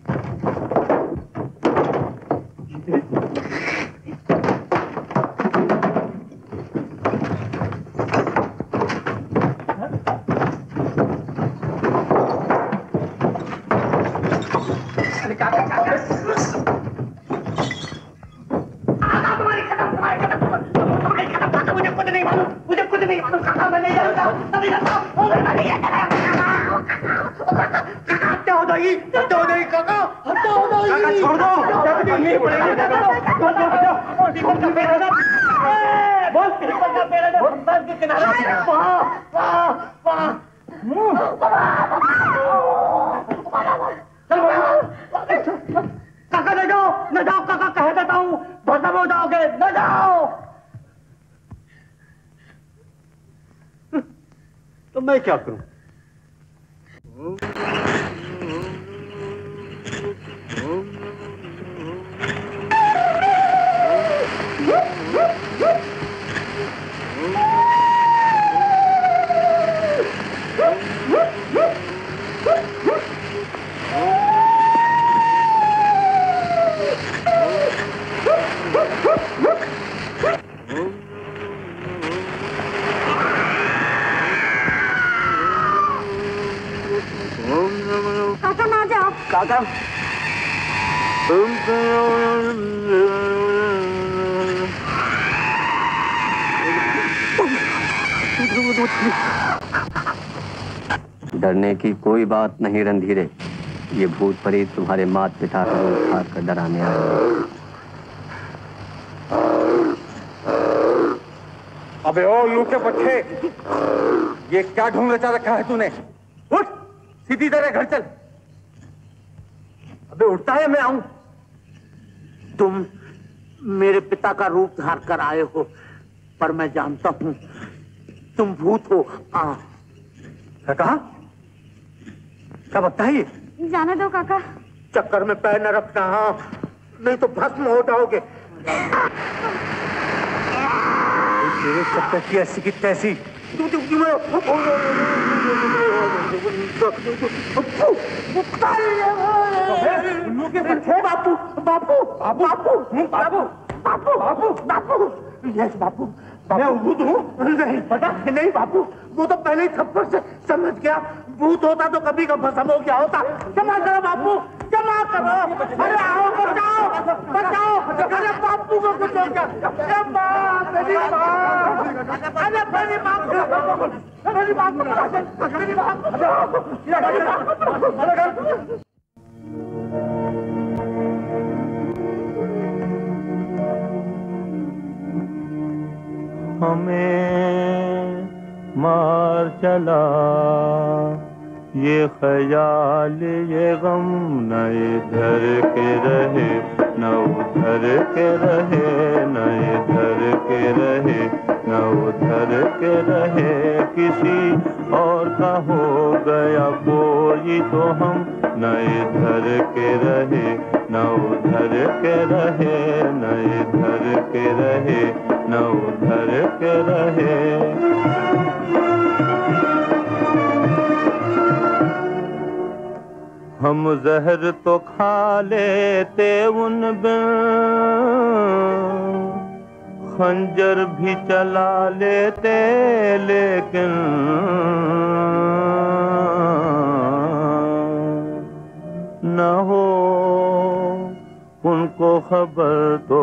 तो मैं क्या करूं? काका ना जाओ। काका डरने की कोई बात नहीं रणधीरे, ये भूत प्रेत तुम्हारे मात पिता को उठा कर डराने आए। अबे ओ लूटे पट्टे, ये क्या ढूंढ रचा रखा है तूने? उठ, सीधी तरह घर चल। अबे उठता है, मैं आऊं। तुम मेरे पिता का रूप धार कर आए हो, पर मैं जानता हूं तुम भूत हो। कहा क्या बकता है ये? जाने दो काका। चक्कर में पैर न रखना, हाँ, नहीं तो भस्म हो जाओगे। तेरे चक्कर की ऐसी की तैसी। बापू बापू बापू बापू बापू बापू बापू यस बापू। मैं भूत हूँ? नहीं पता नहीं बापू, वो तो पहले ही थप्पड़ से समझ गया। भूत होता तो कभी का भस्म हो गया होता। क्षमा करो बापू, क्षमा करो। अरे आओ, बचाओ बचाओ। अरे बापू को कुछ हो गया। मेरी माँ, मेरी माँ, मेरी माँ। हमें मार चला ये ख्याल, ये गम न इधर के रहे न उधर के रहे, न इधर के रहे न उधर के रहे। किसी और का हो गया कोई तो हम न इधर के रहे न उधर के रहे, न इधर के रहे न उधर के रहे। हम जहर तो खा लेते उन बिन, खंजर भी चला लेते, लेकिन न हो उनको खबर तो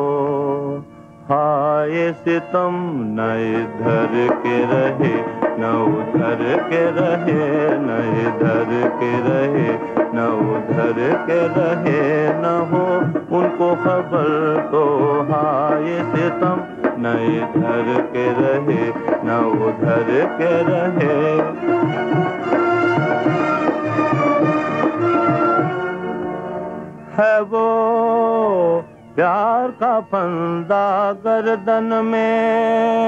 हाय सितम, न इधर के रहे न उधर के रहे, न इधर के रहे न उधर के रहे। न हो उनको खबर तो हाय सितम, न इधर के रहे न उधर के रहे। है वो प्यार का फंदा गर्दन में,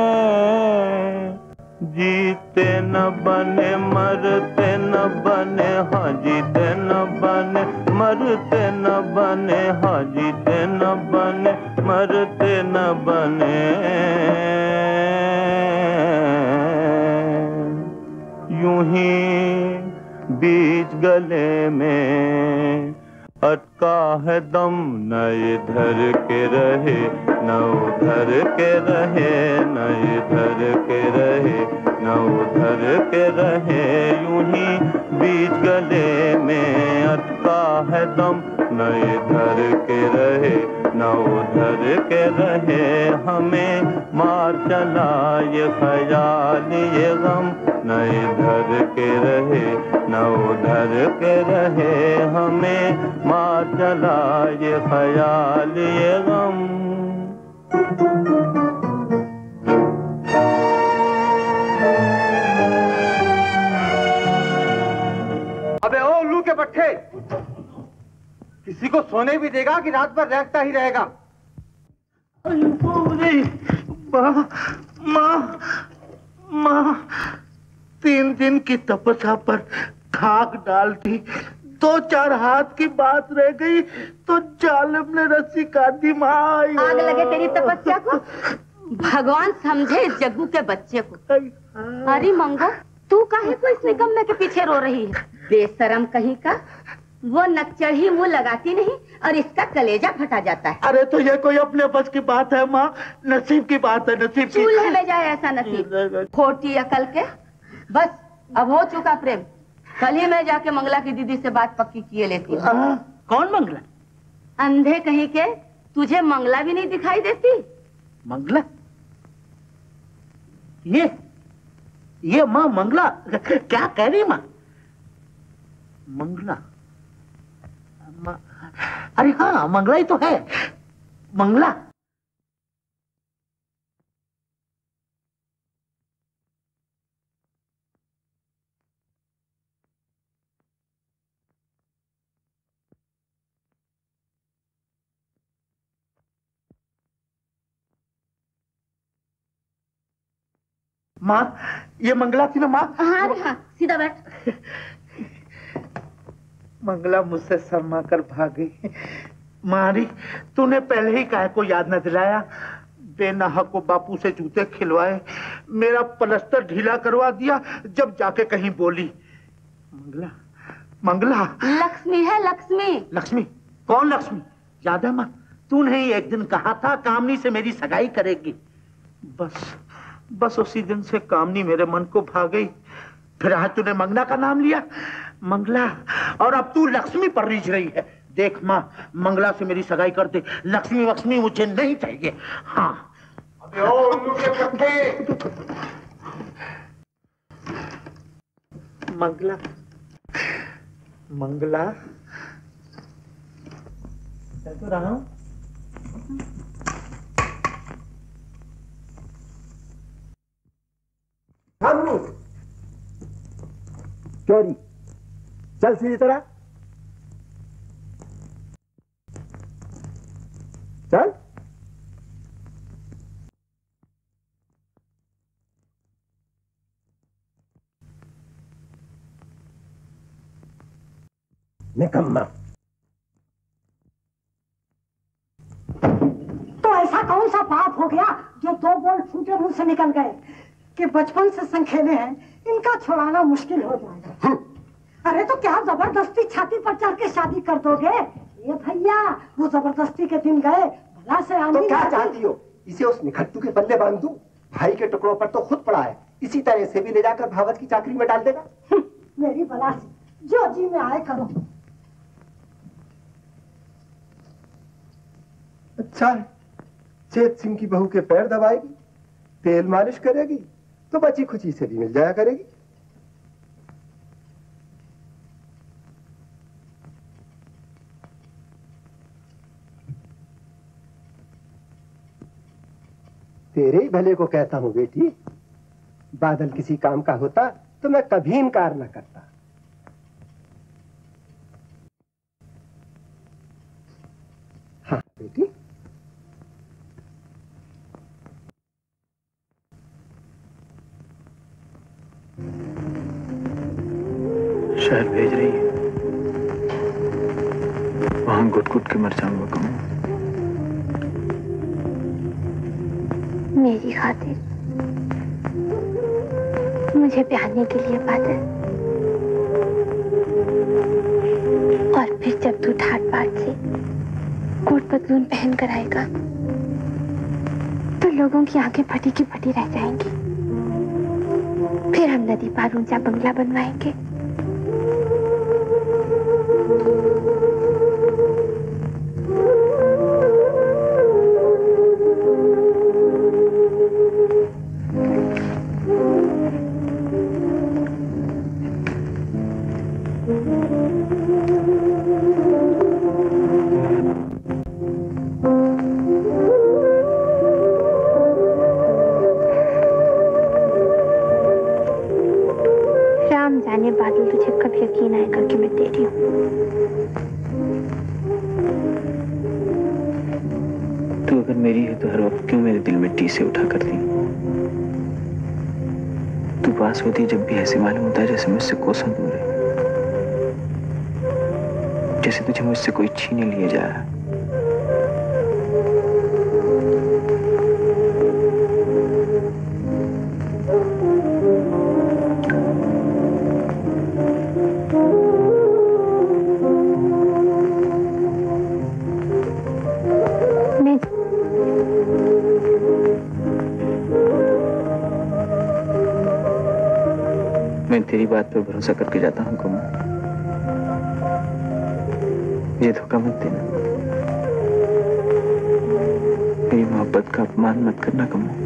जीते न बने मरते न बने, हाँ जीते न बने मरते न बने, हाँ जीते न बने मरते न बने। यूं ही बीच गले में अटका है दम, न इधर के रहे न उधर के रहे, न इधर के रहे न उधर के रहे, यूं ही बीच गले में अटका है दम, न इधर के रहे न उधर के रहे, हमें मार चला ये ख्याल ये गम, न इधर के रहे न उधर के रहे, हमें मार चला ये ख्याल ये गम। अबे ओ उल्लू के पट्टे, किसी को सोने भी देगा कि रात भर रहता ही रहेगा? माँ माँ माँ, 3 दिन की तपस्या पर खाक डाल दी, 2-4 हाथ की बात रह गई तो जालिम ने रस्सी काट दी। माँ आग लगे तेरी तपस्या को, भगवान समझे इस जग्गू के बच्चे को। अरे मंगो, तू काहे को इस निकम्मे के पीछे रो रही है? बेशरम कहीं का, वो नकचढ़ी मुंह लगाती नहीं और इसका कलेजा फटा जाता है। अरे तो ये कोई अपने बस की बात है माँ, नसीब की बात है, नसीब की। चूल्हे में जाए ऐसा नसीब, खोटी अकल के। बस अब हो चुका प्रेम, कल ही मैं जाके मंगला की दीदी से बात पक्की किए लेती हूँ। कौन मंगला? अंधे कहीं के, तुझे मंगला भी नहीं दिखाई देती? मंगला? ये माँ मंगला क्या कह रही माँ? मंगला? अरे हाँ, मंगला ही तो है, मंगला। माँ, ये मंगला थी ना माँ? हाँ हाँ, सीधा बैठ। मंगला मुझसे शर्मा कर भाग गई। मारी, तूने पहले ही काहे को याद न दिलाया? बेनहा को बापू से जूते खिलवाए, मेरा प्लास्टर ढीला करवा दिया जब जाके कहीं बोली। मंगला, मंगला। लक्ष्मी है, लक्ष्मी। लक्ष्मी? कौन लक्ष्मी? याद है माँ, तूने ही एक दिन कहा था कामनी से मेरी सगाई करेगी। बस उसी दिन से कामनी मेरे मन को भा गई। फिर आज तूने मंगला का नाम लिया, मंगला, और अब तू लक्ष्मी पर रीझ रही है। देख माँ, मंगला से मेरी सगाई कर दे, लक्ष्मी वक्ष्मी मुझे नहीं चाहिए। हाँ। अबे ओ उल्लू के पट्टे, मंगला, मंगला, चल तो रहा हूँ। चोरी, चल सीधी तरह चल। निकम्मा। तो ऐसा कौन सा पाप हो गया जो 2 बोल फूटे मुंह से निकल गए कि बचपन से संखेले हैं, इनका छुड़ाना मुश्किल हो जाएगा। अरे तो क्या जबरदस्ती छाती पर चढ़ के शादी कर दोगे? ये भैया, वो जबरदस्ती के दिन गए, भला से आनी। तो क्या चाहती हो, इसे उस निखट्टू के पल्ले बांध दूं? भाई के टुकड़ों पर तो खुद पड़ा है, इसी तरह से भी ले जाकर भावत की चाकरी में डाल देगा। मेरी बला से जो जी में आए करो। अच्छा है, चेत सिंह की बहू के पैर दबाएगी, तेल मालिश करेगी, तो बची खुची से भी मिल जाया करेगी। तेरे ही भले को कहता हूं बेटी, बादल किसी काम का होता तो मैं कभी इनकार न करता। हाँ बेटी, शहर भेज रही है, वहां घुट-घुट के मर जाऊंगा। कहूँ मेरी खातिर मुझे ब्याहने के लिए बादल। और फिर जब तू ठाट बाट से कोट पतलून पहन कर आएगा तो लोगों की आंखें फटी की फटी रह जाएंगी। फिर हम नदी पार ऊंचा बंगला बनवाएंगे। बादल, तुझे कब यकीन आएगा कि मैं तेरी हूँ? तू अगर मेरी है तो हर वक्त क्यों मेरे दिल में टीसे उठा करती? तू पास होती जब भी ऐसे मालूम होता है जैसे मुझसे कोसों दूर है, जैसे तुझे मुझसे कोई छीने लिए जा रहा। मैं तेरी बात पर भरोसा करके जाता हूँ कमल। ये धोखा मत देना, मेरी मोहब्बत का अपमान मत करना कमल।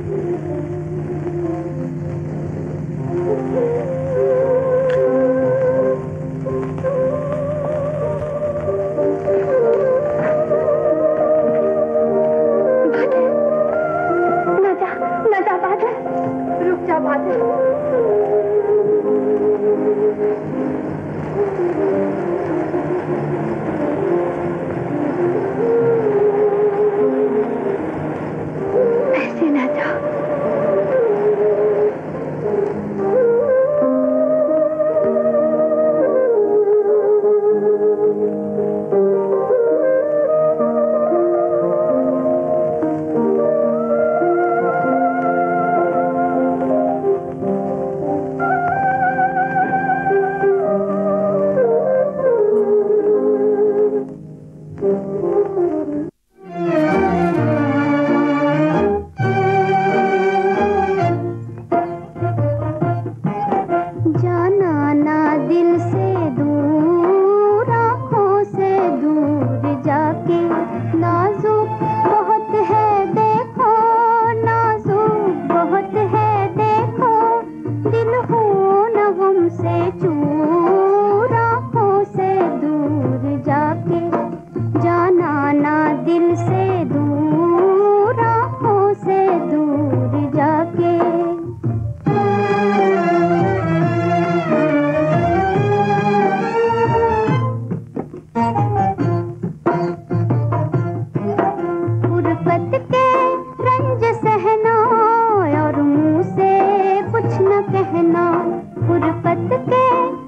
कुछ न कहना, गुरबत के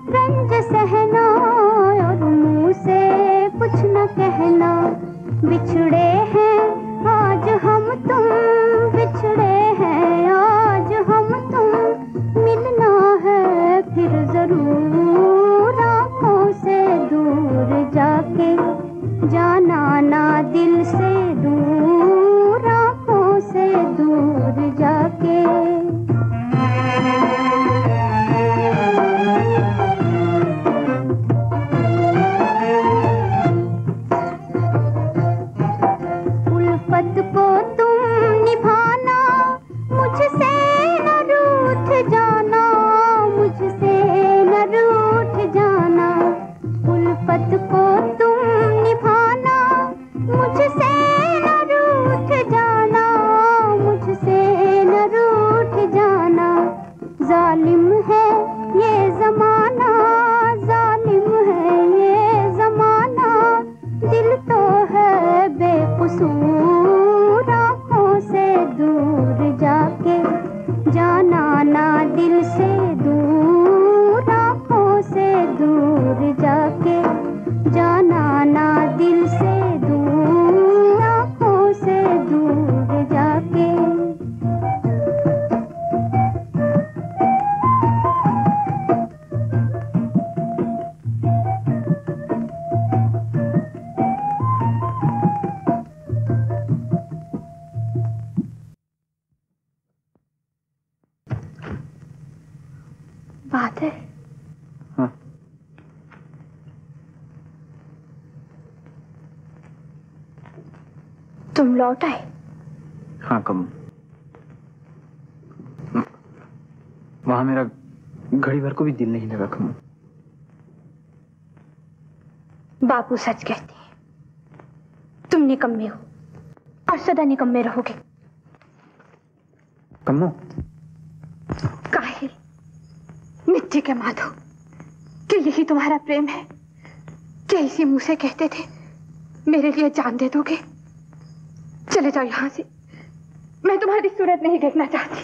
तुम लौट आए? हाँ कम। वहां मेरा घड़ी भर को भी दिल नहीं लगा कम। बापू सच कहते हैं, तुम निकम्मे हो और सदा निकम्मे रहोगे। कम्मो, काहिल, मिट्टी के माधो, कि यही तुम्हारा प्रेम है? क्या इसी मुंह से कहते थे मेरे लिए जान दे दोगे? चले जाओ यहां से, मैं तुम्हारी सूरत नहीं देखना चाहती।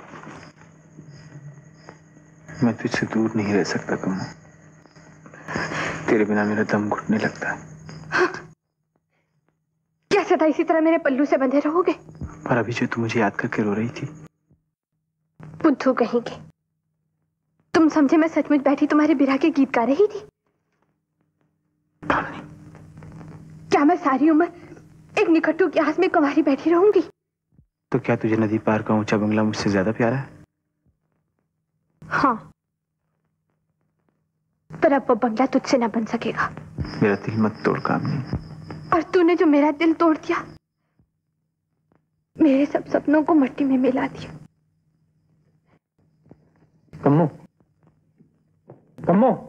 मैं तुझसे दूर नहीं रह सकता कम्मो। तेरे बिना मेरा दम घुटने लगता है। हाँ। क्या सदा इसी तरह मेरे पल्लू से बंधे रहोगे? पर अभी जो तू मुझे याद करके रो रही थी। बुद्धू कहेंगे, तुम समझे मैं सचमुच बैठी तुम्हारे बिरह के गीत गा रही थी? क्या मैं सारी उम्र एक निकट्टू की आस में कुंवारी बैठी रहूंगी? तो क्या तुझे नदी पार का ऊंचा बंगला मुझसे ज्यादा प्यारा है? हाँ, पर अब वो बंगला तुझसे ना बन सकेगा। मेरा दिल मत तोड़ कामनी। और तूने जो मेरा दिल तोड़ दिया, मेरे सब सपनों को मिट्टी में मिला दिया। कम्मो, कम्मो,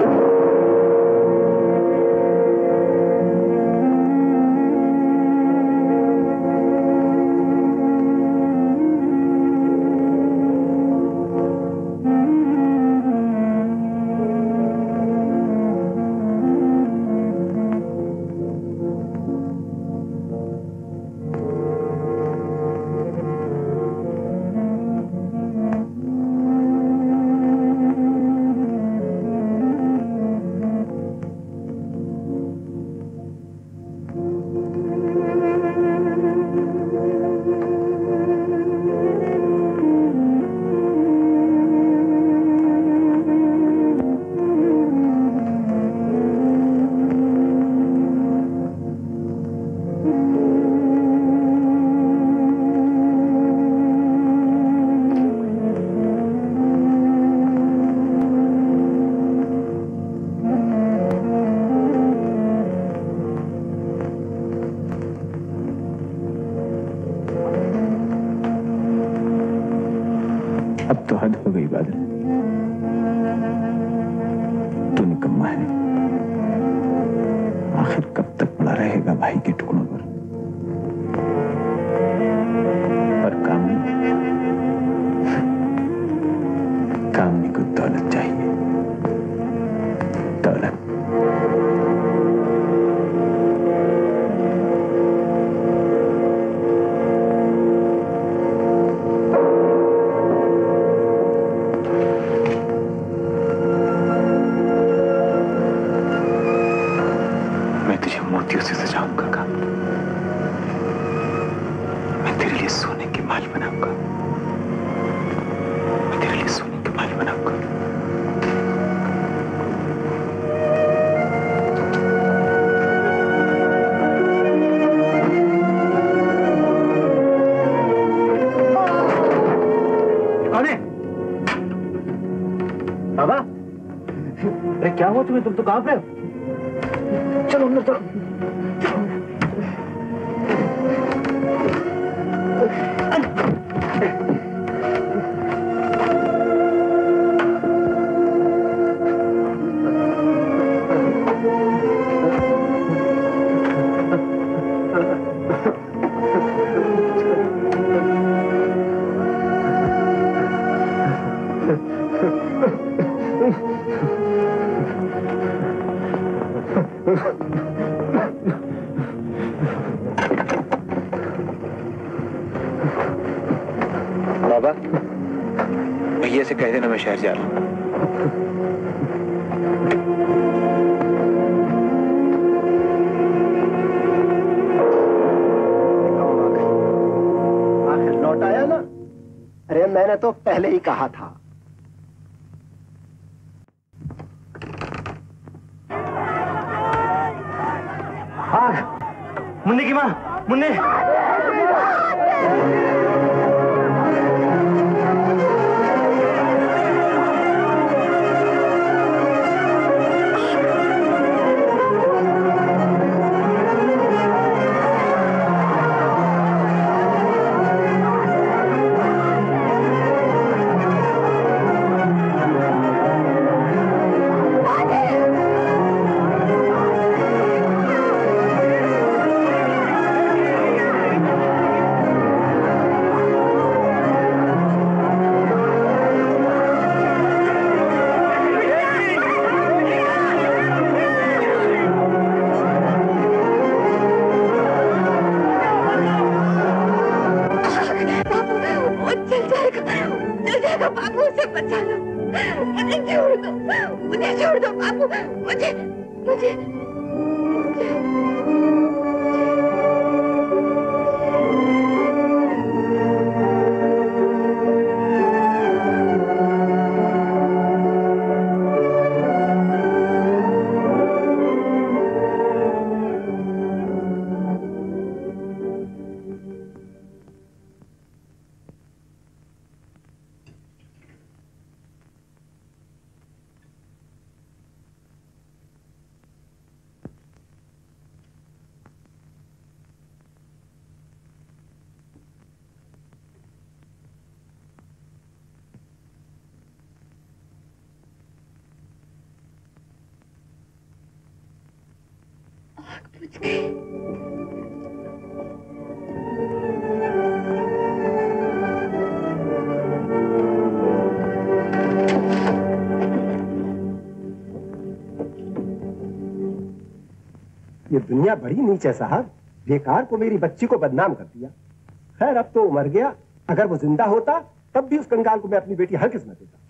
तुम तो कहां पे हो? चलो अंदर चलो। बाबा, भैया से कह देना मैं शहर जा रहा हूँ। आखिर लौट आया ना? अरे मैंने तो पहले ही कहा था। मुन्ने की माँ, मुन्ने। मुझे छोड़ दो बाबू, मुझे मुझे ये दुनिया बड़ी नीच है साहब, बेकार को मेरी बच्ची को बदनाम कर दिया। खैर अब तो मर गया, अगर वो जिंदा होता तब भी उस कंगाल को मैं अपनी बेटी हरगिज़ न देता।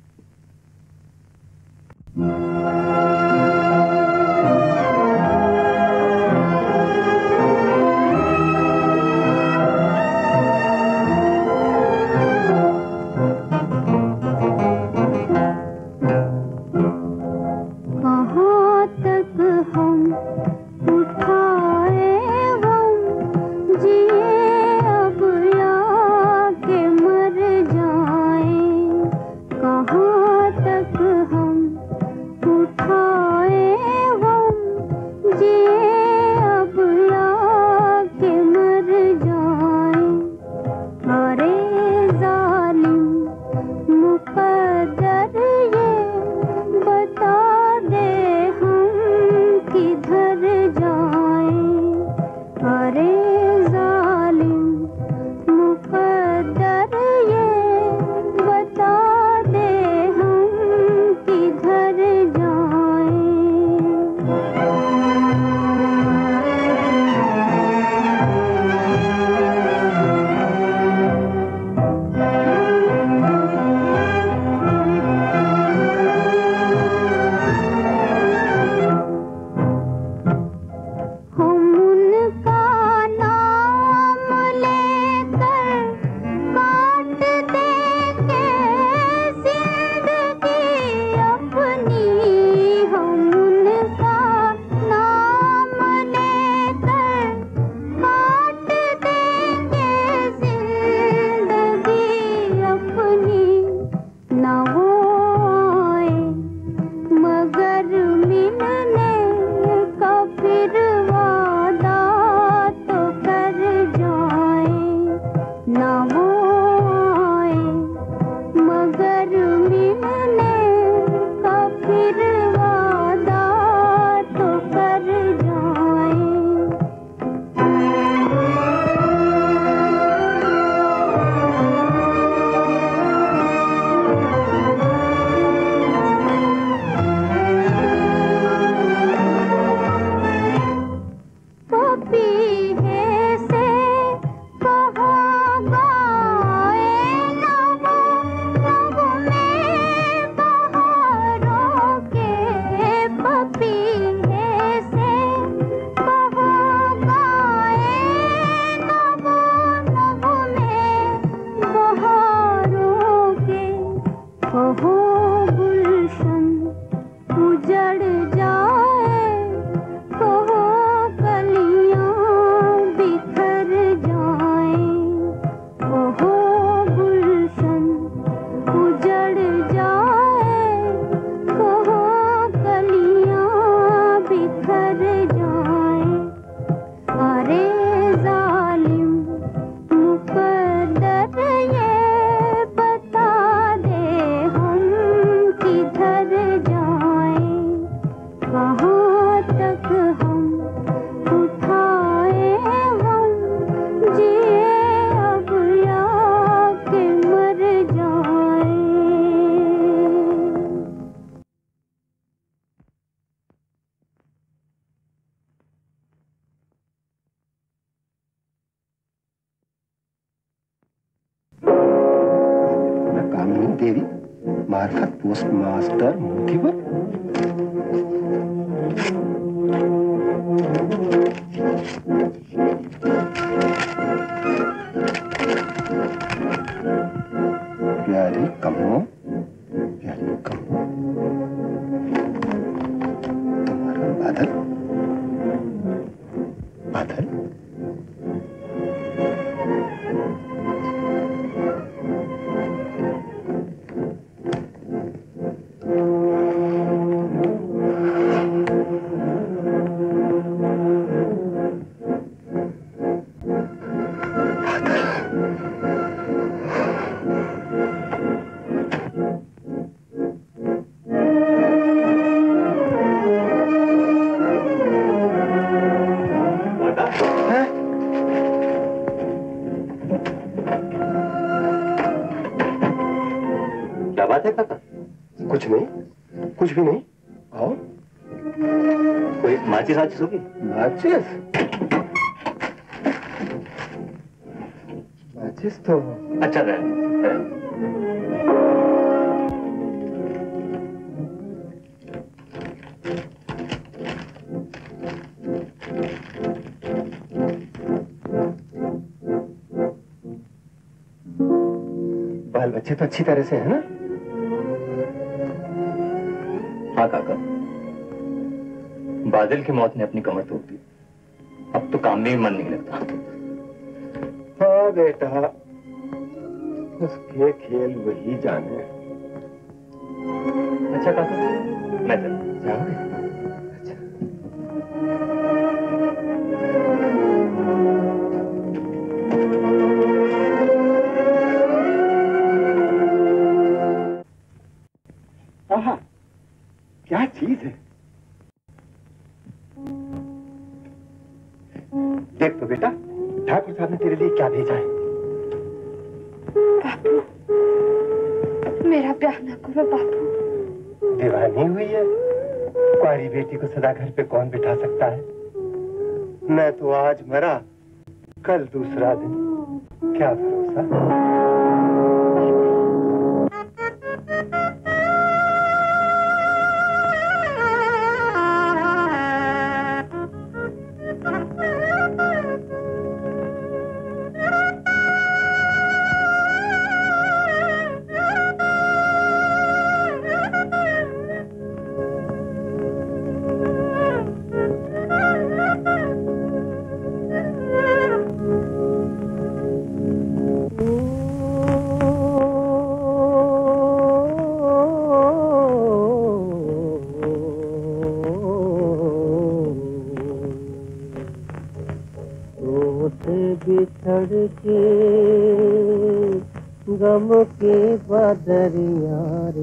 देवी मार्फत पोस्ट मास्टर मोतीवर। प्यारी कमो, प्यारी कमो, तुम्हारा बादल, बादल। कुछ नहीं, कुछ भी नहीं। आओ। कोई माचिस आचिस होगी? माचिस? माचिस तो अच्छा रहे। बाल बच्चे तो अच्छी तरह से है ना? हाँ काका, बादल की मौत ने अपनी कमर तोड़ दी। अब तो काम में भी मन नहीं लगता। हाँ बेटा, उसके खेल वही जाने। अच्छा काका, मैं जाओगे? आहा, क्या चीज है? देख तो बेटा, ठाकुर साहब ने तेरे लिए क्या भेजा है। बापू, मेरा ब्याह ना करो बापू। दीवानी हुई है, कुंवारी बेटी को सदा घर पे कौन बिठा सकता है। मैं तो आज मरा, कल दूसरा दिन, क्या भरोसा। बिछड़ के गम के बदरिया रे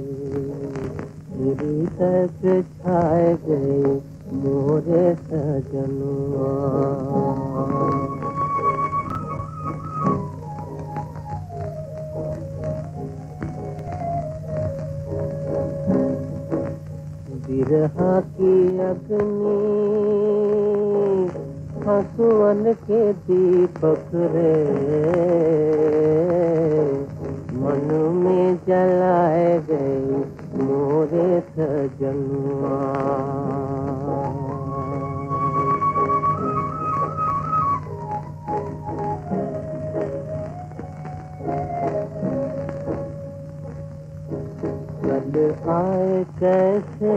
मेरी तक छाए गए मोरे सजनुआ। बिरहा की अग्नि हंसुअन के दीपक रे मन में जलाए गए मोरे सजनुआ। कल आए कैसे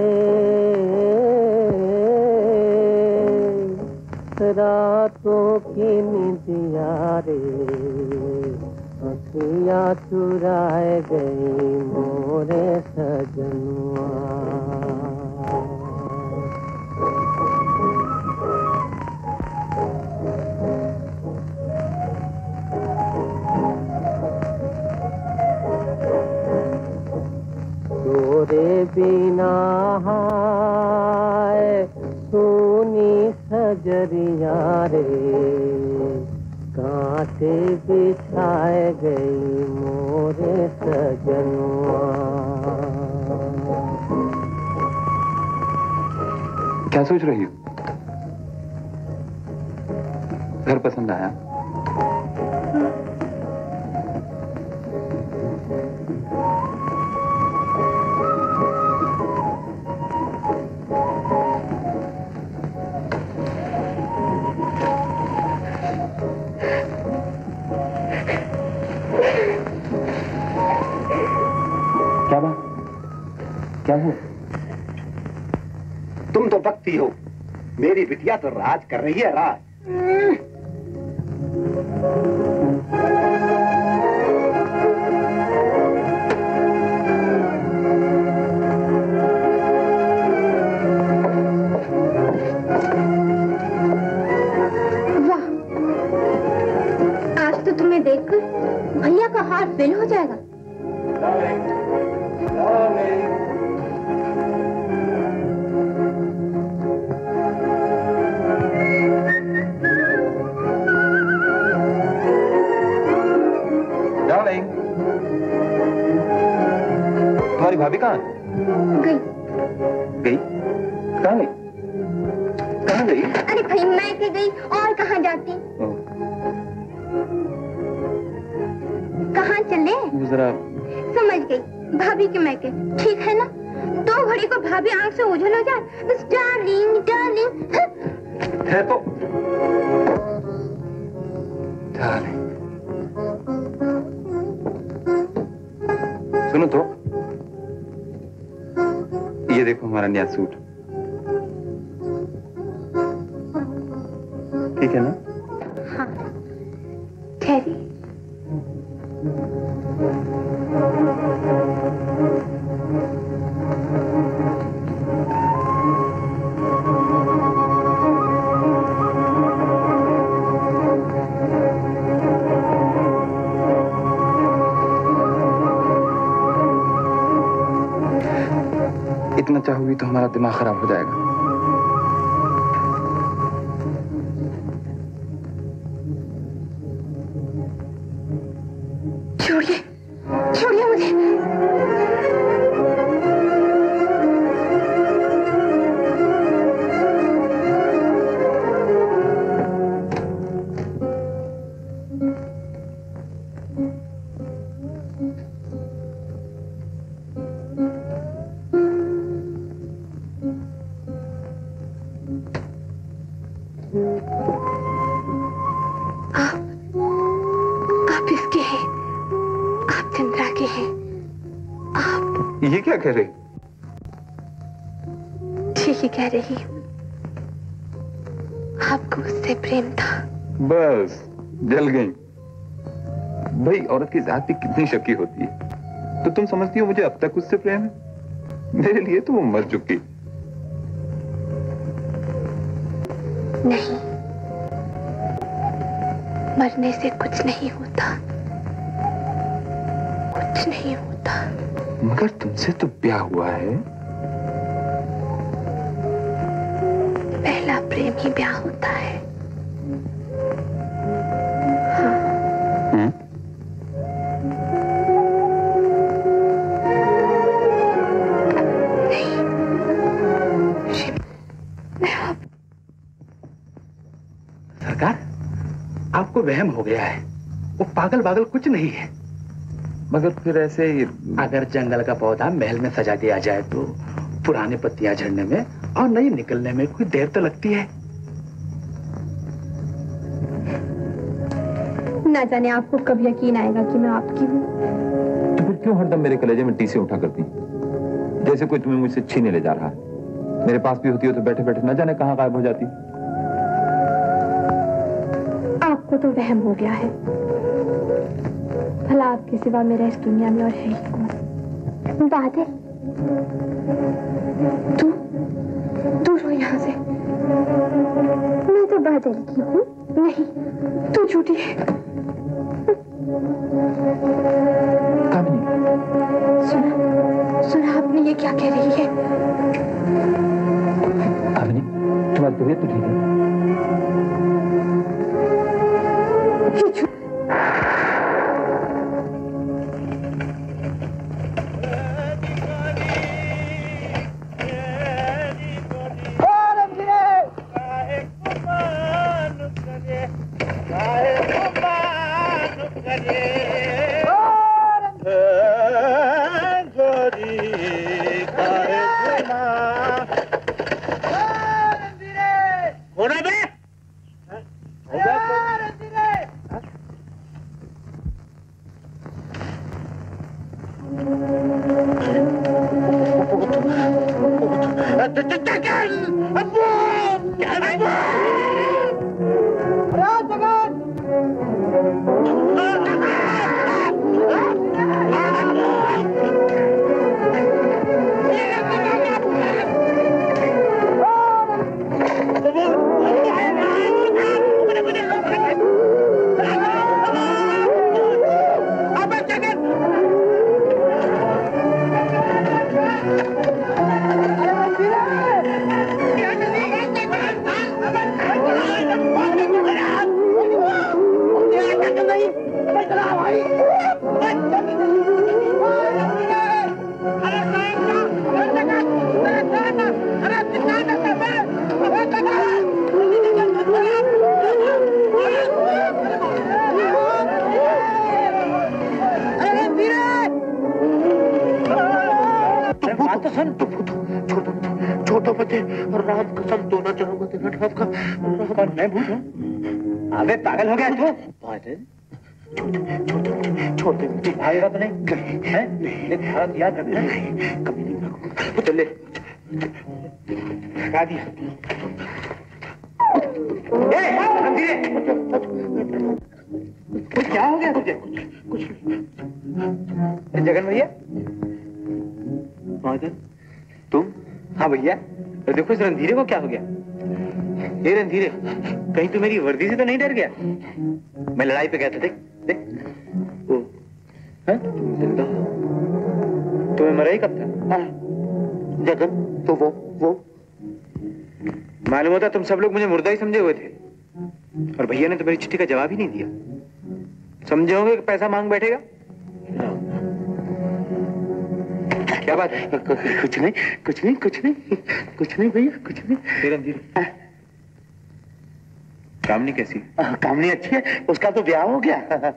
रातों की निदिया रे अखियाँ चुराए गई मोरे सजनुआ। तोरे बिना हाय सुनी सजरिया रे कांटे बिछाए गई मोरे सजनुआ। क्या सोच रही हो? घर पसंद आया? क्या हुआ? तुम तो बकती हो, मेरी बिटिया तो राज कर रही है, राज। वाह, आज तो तुम्हें देखकर भैया का हार्ट फेल हो जाएगा। तुम्हारी भाभी कहाँ गई? गई? कहाँ गई? कहाँ गई? अरे भाई मैं के गई और कहाँ जाती? कहाँ चले? जरा समझ गई, भाभी के मैके, ठीक है ना? 2 घड़ी को भाभी आंख से ओझल हो जाए, बस डार्लिंग डार्लिंग। है तो डार्लिंग। सुनो तो, ये देखो हमारा नया सूट, ठीक है ना? हाँ, ठहरी। इतना चाहोगी तो हमारा दिमाग खराब हो जाएगा। छोड़िए, छोड़िए मुझे। आप इसके हैं, आप चंद्रा के हैं, आप। ये क्या कह रही? ठीक ही कह रही हूँ, आपको उससे प्रेम था। बस जल गई। भाई औरत की जात भी कितनी शकी होती है। तो तुम समझती हो मुझे अब तक उससे प्रेम है? मेरे लिए तो वो मर चुकी। नहीं, मरने से कुछ नहीं होता, कुछ नहीं होता। मगर तुमसे तो ब्याह हुआ है। पहला प्रेम ही ब्याह होता है। सरकार, आपको वहम हो गया है, वो पागल पागल कुछ नहीं है। मगर फिर ऐसे ही अगर जंगल का पौधा महल में सजा दिया जाए तो पुराने पत्तियां झड़ने में और नई निकलने में कोई देर तो लगती है। ना जाने आपको कब यकीन आएगा कि मैं आपकी हूँ। तो फिर क्यों हरदम मेरे कलेजे में टीसे उठा करती, जैसे कोई तुम्हें मुझसे छीने ले जा रहा है। मेरे पास भी होती हो तो बैठे बैठे न जाने कहाँ गायब हो जाती। आपको तो वहम हो गया है। भला आपके सिवा मेरा इस दुनिया में और है ही कौन? बादल, तू रो यहाँ से। मैं तो बादल की हूँ। नहीं, तू झूठी है। सुना आपने ये क्या कह रही है? कामिनी, तुम्हारी तबीयत तो ठीक है? छोटा बच्चे राम कसम दोनों चाहूंगा तेरा ठाप का। कौन मैं भूत हूँ? अबे पागल हो गया तू? छोटे भागेगा तो नहीं है? देख भारत याद रखना नहीं, कभी नहीं भागूंगा। चले लगा दिया। क्या हो गया तुझे? कुछ नहीं। जगन भैया तुम? हाँ भैया, तो देखो इस रणधीरे को क्या हो गया? ये रणधीरे, कहीं तू मेरी वर्दी से तो नहीं डर गया? मैं लड़ाई पे गया था, देख देख वो जिंदा। तुम्हें मरा ही कब था? जगन तो वो मालूम होता तुम सब लोग मुझे मुर्दा ही समझे हुए थे, और भैया ने तो मेरी चिट्ठी का जवाब ही नहीं दिया। समझे होंगे कि पैसा मांग बैठेगा। क्या बात है? कुछ नहीं भैया, कुछ नहीं। कामनी कैसी? कामनी अच्छी है, उसका तो ब्याह हो गया।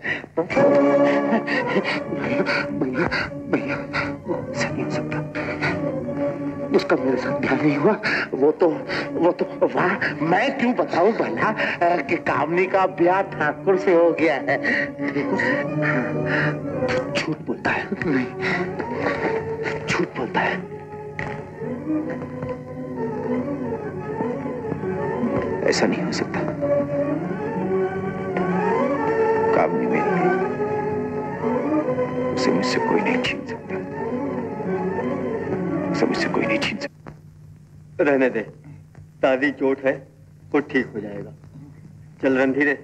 भैया ऐसा नहीं हो सकता, उसका मेरे साथ ब्याह नहीं हुआ। वो तो वाह, मैं क्यों बताऊं भला कि कामनी का ब्याह ठाकुर से हो गया है। झूठ बोलता है, नहीं झूठ बोलता है। ऐसा नहीं हो सकता। कामनी मेरी है, उसे मुझसे कोई नहीं छीन सकता, उसे मुझसे कोई नहीं छीन सकता। रहने दे, ताज़ी चोट है, वो ठीक हो जाएगा। चल रणधीरे।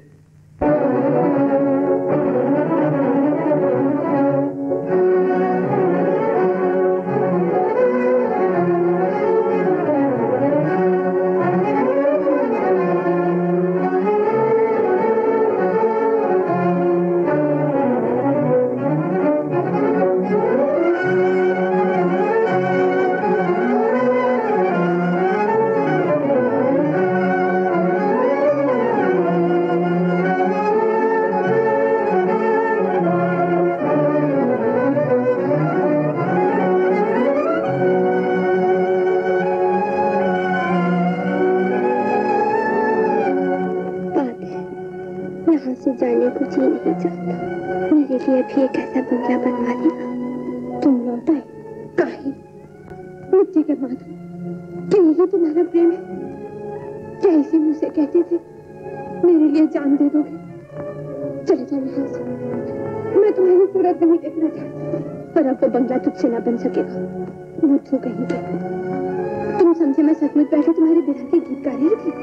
जाने को जी नहीं चाहता। मेरे लिए भी एक ऐसा बंगला बनवा देगा। तुम लौट आए काहे? मिट्टी के बाद क्या यही तुम्हारा प्रेम है? क्या इसी मुंह से कहते थे मेरे लिए जान दे दोगे? चले जाओ यहाँ से, मैं तुम्हारी सूरत नहीं देखना चाहती। पर अब वो बंगला तुझसे ना बन सकेगा। बुद्धू कहीं के, तुम समझे मैं सचमुच बैठे तुम्हारे बिरह के गीत गा रही थी?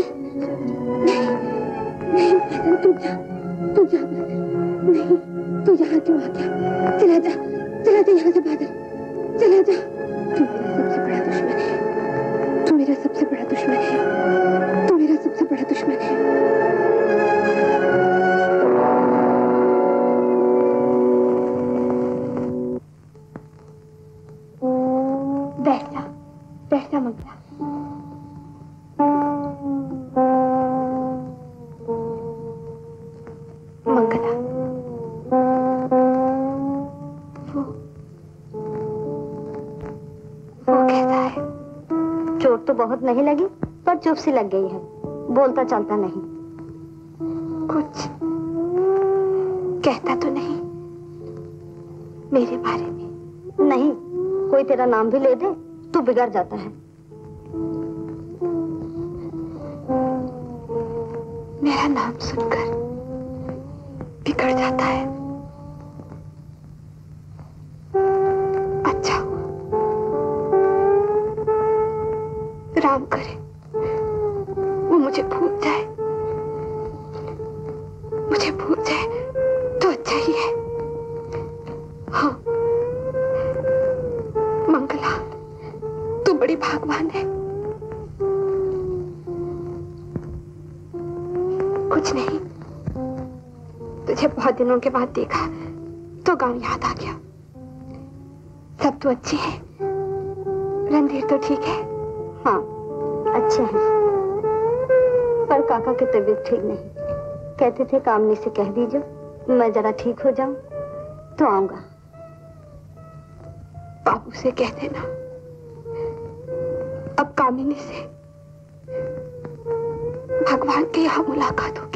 नहीं, तू जा नहीं, तू यहाँ क्यों आ गया? चला जा यहाँ से बादल, चला जा। तू मेरा सबसे बड़ा दुश्मन है, तू मेरा सबसे बड़ा दुश्मन है। बैठ जा मंगला। मंगला, वो कैसा है? चोट तो बहुत नहीं लगी, पर चुप सी लग गई है। बोलता चलता नहीं। कुछ कहता तो नहीं मेरे बारे में? नहीं, कोई तेरा नाम भी ले दे तो बिगड़ जाता है। मेरा नाम सुनकर बिगड़ जाता है। अच्छा राम करे वो मुझे भूल जाए, मुझे भूल जाए तो अच्छा ही है। हाँ मंगला, तू बड़ी भाग्यवान है। कुछ नहीं, तुझे बहुत दिनों के बाद देखा तो गांव याद आ गया। सब तो अच्छे हैं, रणधीर तो ठीक है? हाँ अच्छे हैं, पर काका की तबीयत ठीक नहीं। कहते थे कामनी से कह दीजिए मैं जरा ठीक हो जाऊं तो आऊंगा। बाबू से कह देना अब कामिनी से भगवान के यहाँ मुलाकात होगी।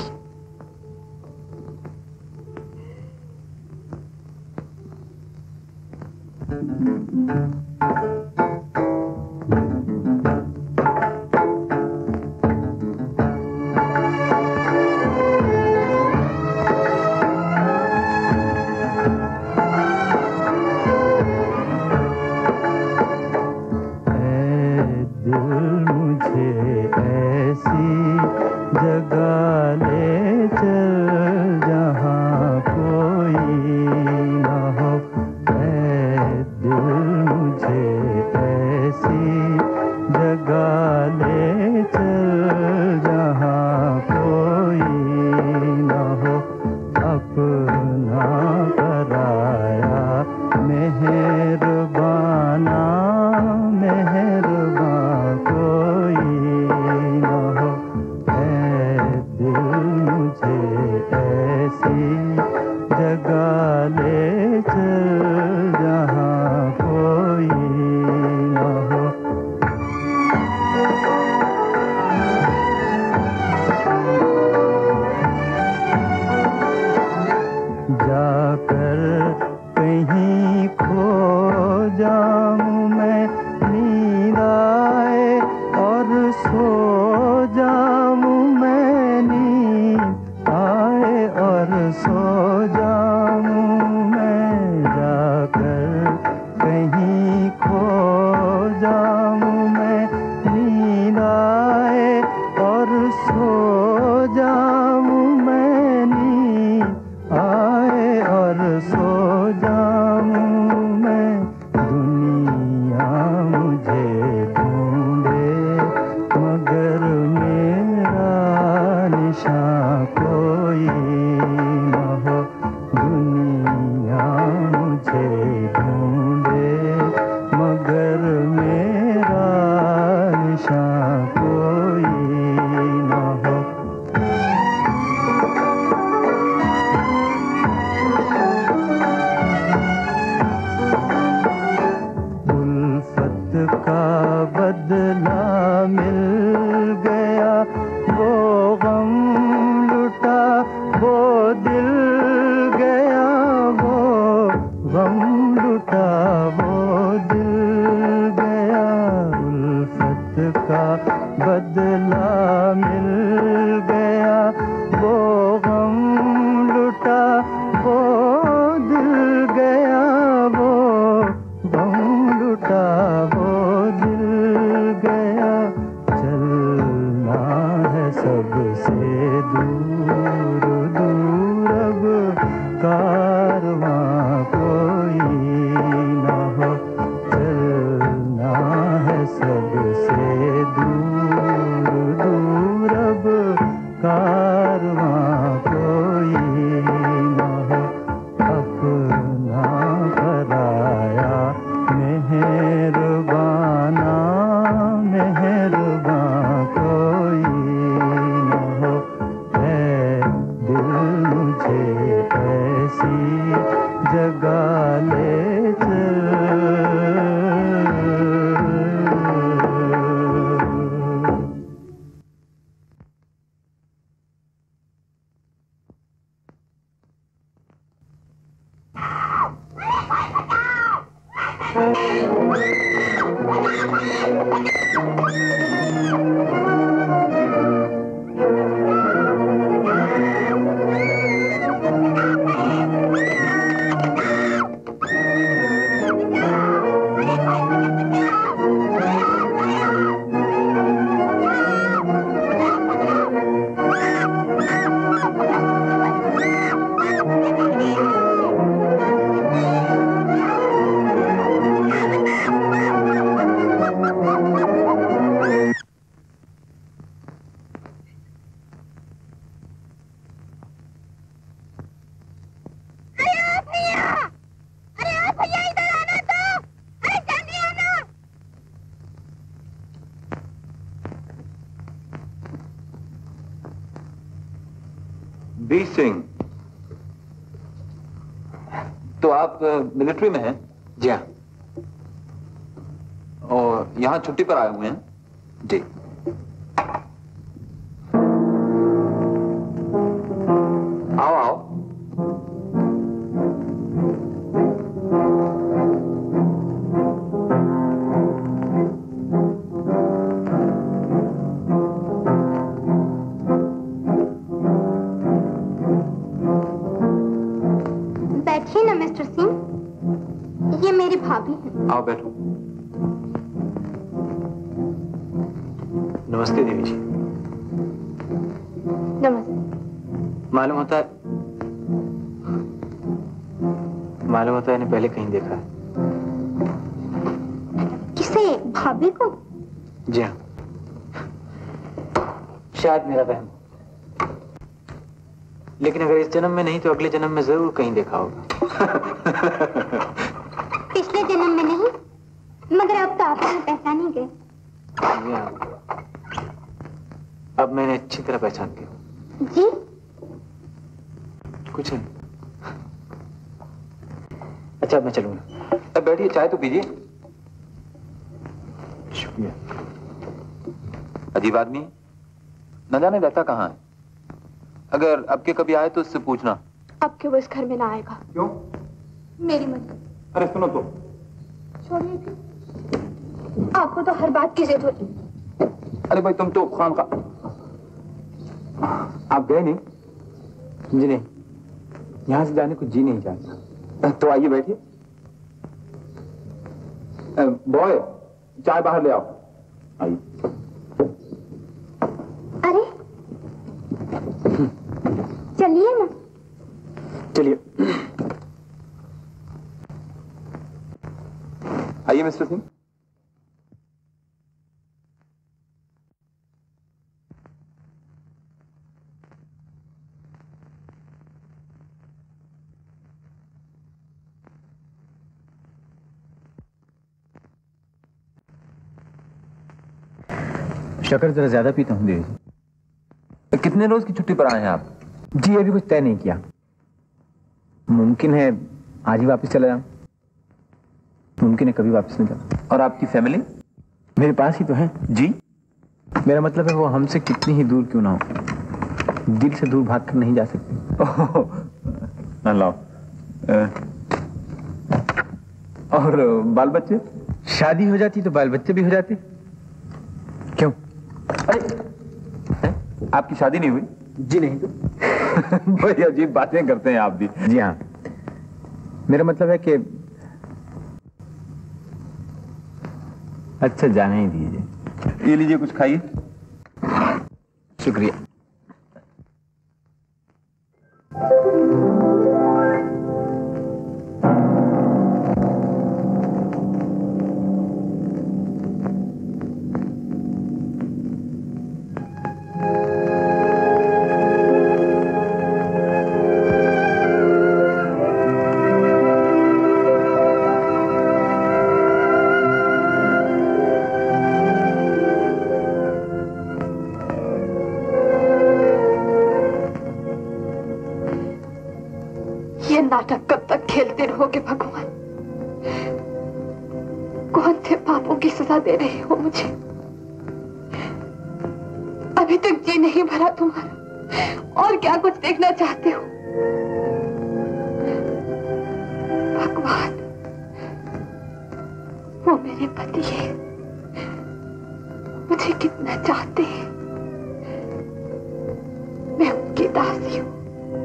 बी सिंह, तो आप मिलिट्री में हैं? जी हाँ। और यहाँ छुट्टी पर आए हुए हैं? जी। आओ आओ। बैठिए ना मिस्टर सिंह, ये मेरी भाभी है। आओ बैठो। नमस्ते देवी जी। नमस्ते। मालूम होता है इन्हें पहले कहीं देखा है। किसे? भाभी को? जी हाँ। शायद मेरा वहम, लेकिन अगर इस जन्म में नहीं तो अगले जन्म में जरूर कहीं देखा होगा। पिछले जन्म में नहीं, मगर अब तो आप हमें पहचान ही गए। जी हाँ, अब मैंने अच्छी तरह पहचान लिया। जी? कुछ नहीं। अच्छा, अब मैं चलूंगा। अब बैठिए, चाय तो पीजिए। शुक्रिया। अजीब आदमी, न जाने रहता कहाँ है। अगर अब के कभी आए तो उससे पूछना। अब के वो इस घर में ना आएगा। क्यों? मेरी मर्जी। अरे सुनो तो। छोड़िए जी। आपको तो हर बात की जिद होती। अरे भाई तुम तो खाम का। आप गए नहीं? जी नहीं, यहां से जाने को जी नहीं चाहता। तो आइए बैठिए। बॉय, चाय बाहर ले आओ। आइए। अरे चलिए ना। चलिए। आइए मिस्टर सिंह। शक्कर जरा ज्यादा पीता हूँ देवी जी। कितने रोज की छुट्टी पर आए हैं आप? जी अभी कुछ तय नहीं किया, मुमकिन है आज ही वापस चला जाऊं, मुमकिन है कभी वापस न जाऊं। और आपकी फैमिली? मेरे पास ही तो है। जी? मेरा मतलब है वो हमसे कितनी ही दूर क्यों ना हो, दिल से दूर भाग कर नहीं जा सकती। लाओ। और बाल बच्चे? शादी हो जाती तो बाल बच्चे भी हो जाते। क्यों? आपकी शादी नहीं हुई? जी नहीं। तो बड़ी अजीब बातें करते हैं आप भी। जी हाँ, मेरा मतलब है कि अच्छा जाने ही दीजिए। ये लीजिए, कुछ खाइए। शुक्रिया। ये नाटक कब तक खेलते रहोगे भगवान? कौन से पापों की सजा दे रहे हो मुझे? अभी तक जी नहीं भरा तुम्हारा, और क्या कुछ देखना चाहते हो? भगवान, वो मेरे पति है, मुझे कितना चाहते हैं, मैं उनकी दासी हूं।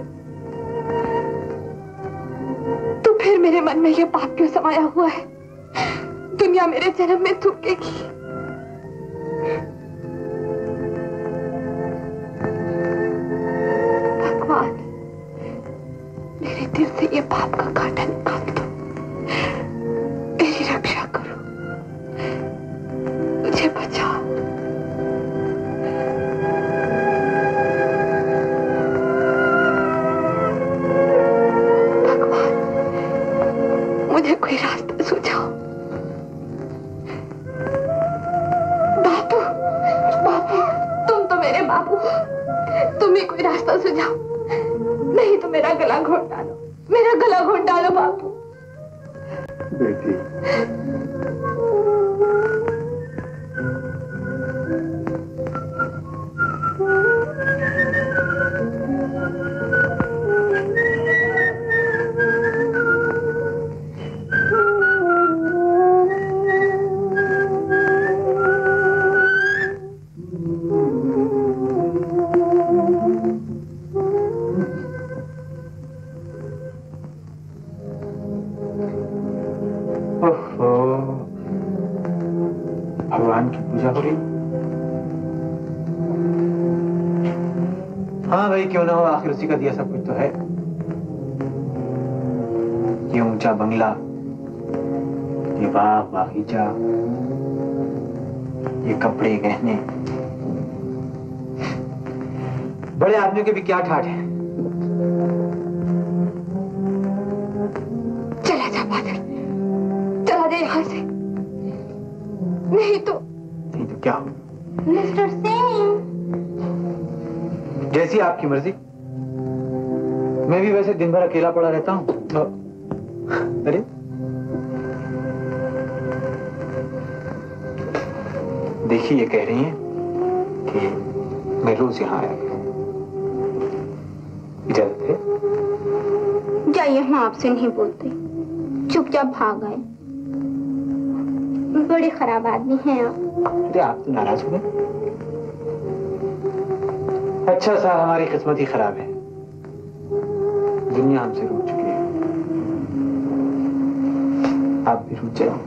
तो फिर मेरे मन में ये पाप क्यों समाया हुआ है? दुनिया मेरे जन्म में थूकेगी। भगवान, मेरे दिल से ये पाप का कांटा निकाल दो, मेरी रक्षा करो, मुझे बचाओ। मुझे कोई रास्ता सुझाओ। बापू, बापू, तुम तो मेरे बापू हो, तुम ही कोई रास्ता सुझाओ। नहीं तो मेरा गला घोट डालो, मेरा गला घोट डालो बापू। बेटी भगवान की पूजा हो रही। हाँ भाई, क्यों ना हो, आखिर उसी का दिया सब कुछ तो है। ये ऊंचा बंगला, ये बाग बागीचा, ये कपड़े गहने, बड़े आदमियों के भी क्या ठाठ है। चला जा बादल, चला जा यहाँ से, नहीं तो क्या हो? मिस्टर सिंह, जैसी आपकी मर्जी। मैं भी वैसे दिन भर अकेला पड़ा रहता हूँ। अरे देखिए, ये कह रही हैं कि मैं रोज यहाँ आया करूं। इजाजत है? जाइए, हम आपसे नहीं बोलते, चुपचाप भाग आए। बड़े खराब आदमी हैं आप। अरे आप तो नाराज हो गए। अच्छा सा हमारी किस्मत ही खराब है, दुनिया हमसे रूठ चुकी है। आप भी रूठ जाओ।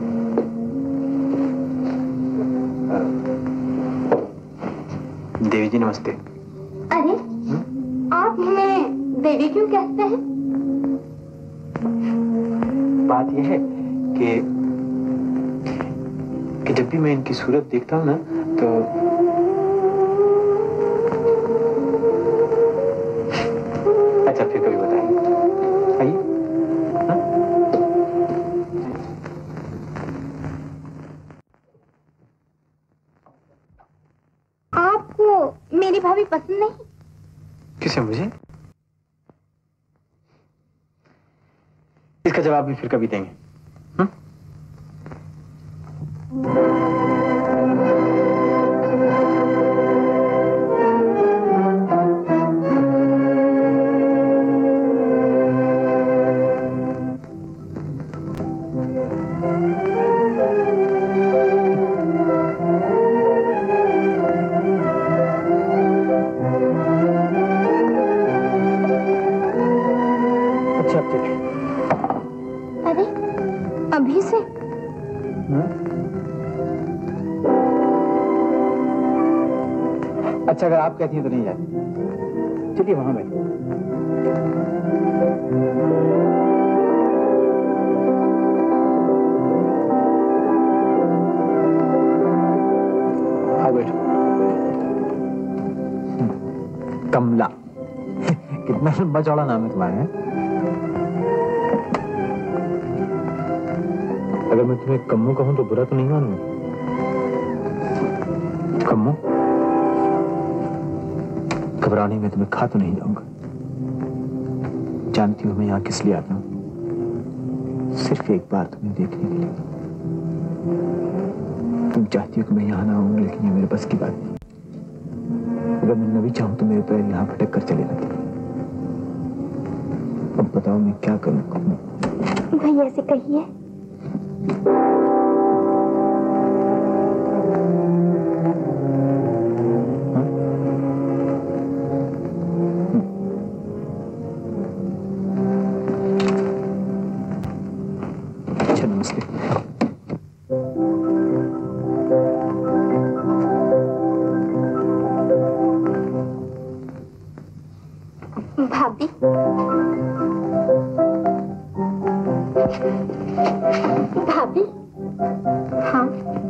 देवी जी नमस्ते। अरे आप हमें देवी क्यों कहते हैं? बात यह है कि जब भी मैं इनकी सूरत देखता हूँ ना, तो अच्छा फिर कभी बताइए। आइए। आपको मेरी भाभी पसंद नहीं? किसे? मुझे? इसका जवाब भी फिर कभी देंगे। अरे अभी से? अच्छा, अगर आप कहती हैं तो नहीं जाती। चलिए वहां बैठो। आओ बैठो। कमला कितना लंबा चौड़ा नाम है तुम्हारा। है? अगर मैं तुम्हें कम्मू कहूं तो बुरा तो नहीं मानूंगा? कम्मू, घबराने में तुम्हें खा तो नहीं जाऊंगा। जानती हूं मैं यहाँ किस लिए आता हूं, सिर्फ एक बार तुम्हें देखने के लिए। तुम चाहती हो कि मैं यहाँ ना आऊं, लेकिन ये मेरे बस की बात नहीं। अगर मैं न भी चाहूं तो मेरे पैर यहाँ भटक कर चले लगते। अब बताओ मैं क्या करूं? भाई ऐसे कहिए। अच्छा, नमस्ते। भाभी, भाभी, हाँ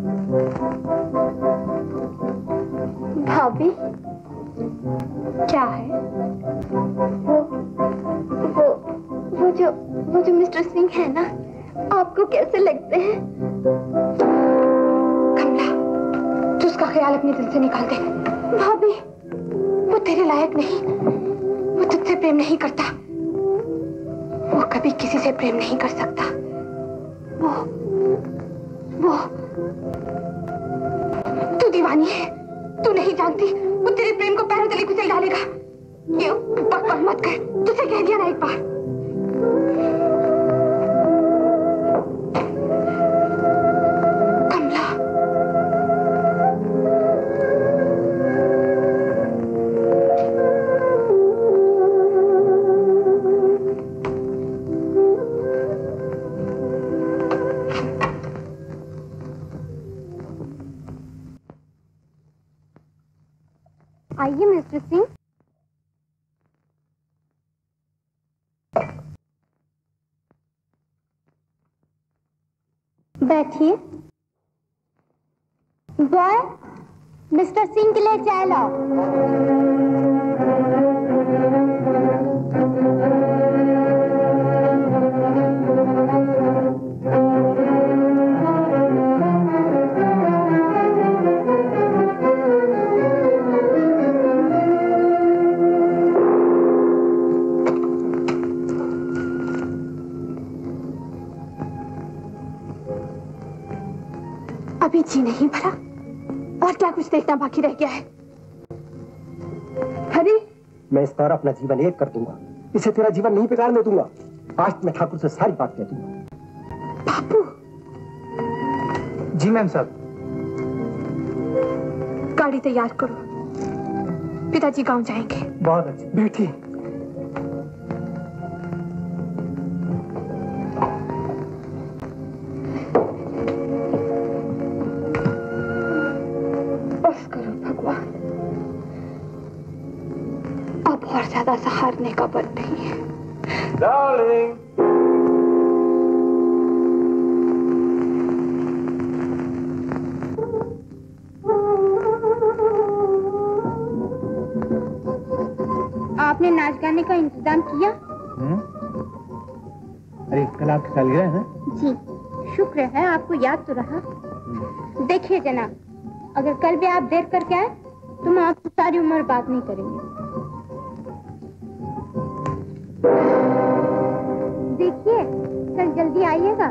भाभी, क्या है? वो जो मिस्टर सिंह है ना, आपको कैसे लगते हैं? कमला, तू उसका ख्याल अपने दिल से निकाल दे। भाभी, वो तेरे लायक नहीं, वो तुझसे प्रेम नहीं करता, वो कभी किसी से प्रेम नहीं कर सकता। वो तू दीवानी है, तू नहीं जानती, वो तेरे प्रेम को पैरों तले कुचल डालेगा। ये बकवास मत कर, तुझसे कह दिया ना एक बार। कमला, आइए मिस्टर सिंह। बैठिए। बॉय, मिस्टर सिंह के लिए चाय लाओ। अभी जी नहीं भरा और क्या कुछ देखना बाकी रह गया है। हरी, मैं इस बार अपना जीवन एक कर दूंगा, इसे तेरा जीवन नहीं बिगाड़ने दूंगा। आज मैं ठाकुर से सारी बात कह दूंगा। बापू। जी मैम साहब। गाड़ी तैयार करो, पिताजी गांव जाएंगे। बहुत अच्छी बेटी। बस करो भगवान, अब और ज्यादा सहारने का बल नहीं है। डार्लिंग, आपने नाच गाने का इंतजाम किया? अरे कल आपकी सालगिरह है ना? जी, शुक्र है आपको याद तो रहा। देखिए जनाब, अगर कल भी आप देर करके आए तो हम आपसे सारी उम्र बात नहीं करेंगे। देखिए, कल जल्दी आइएगा।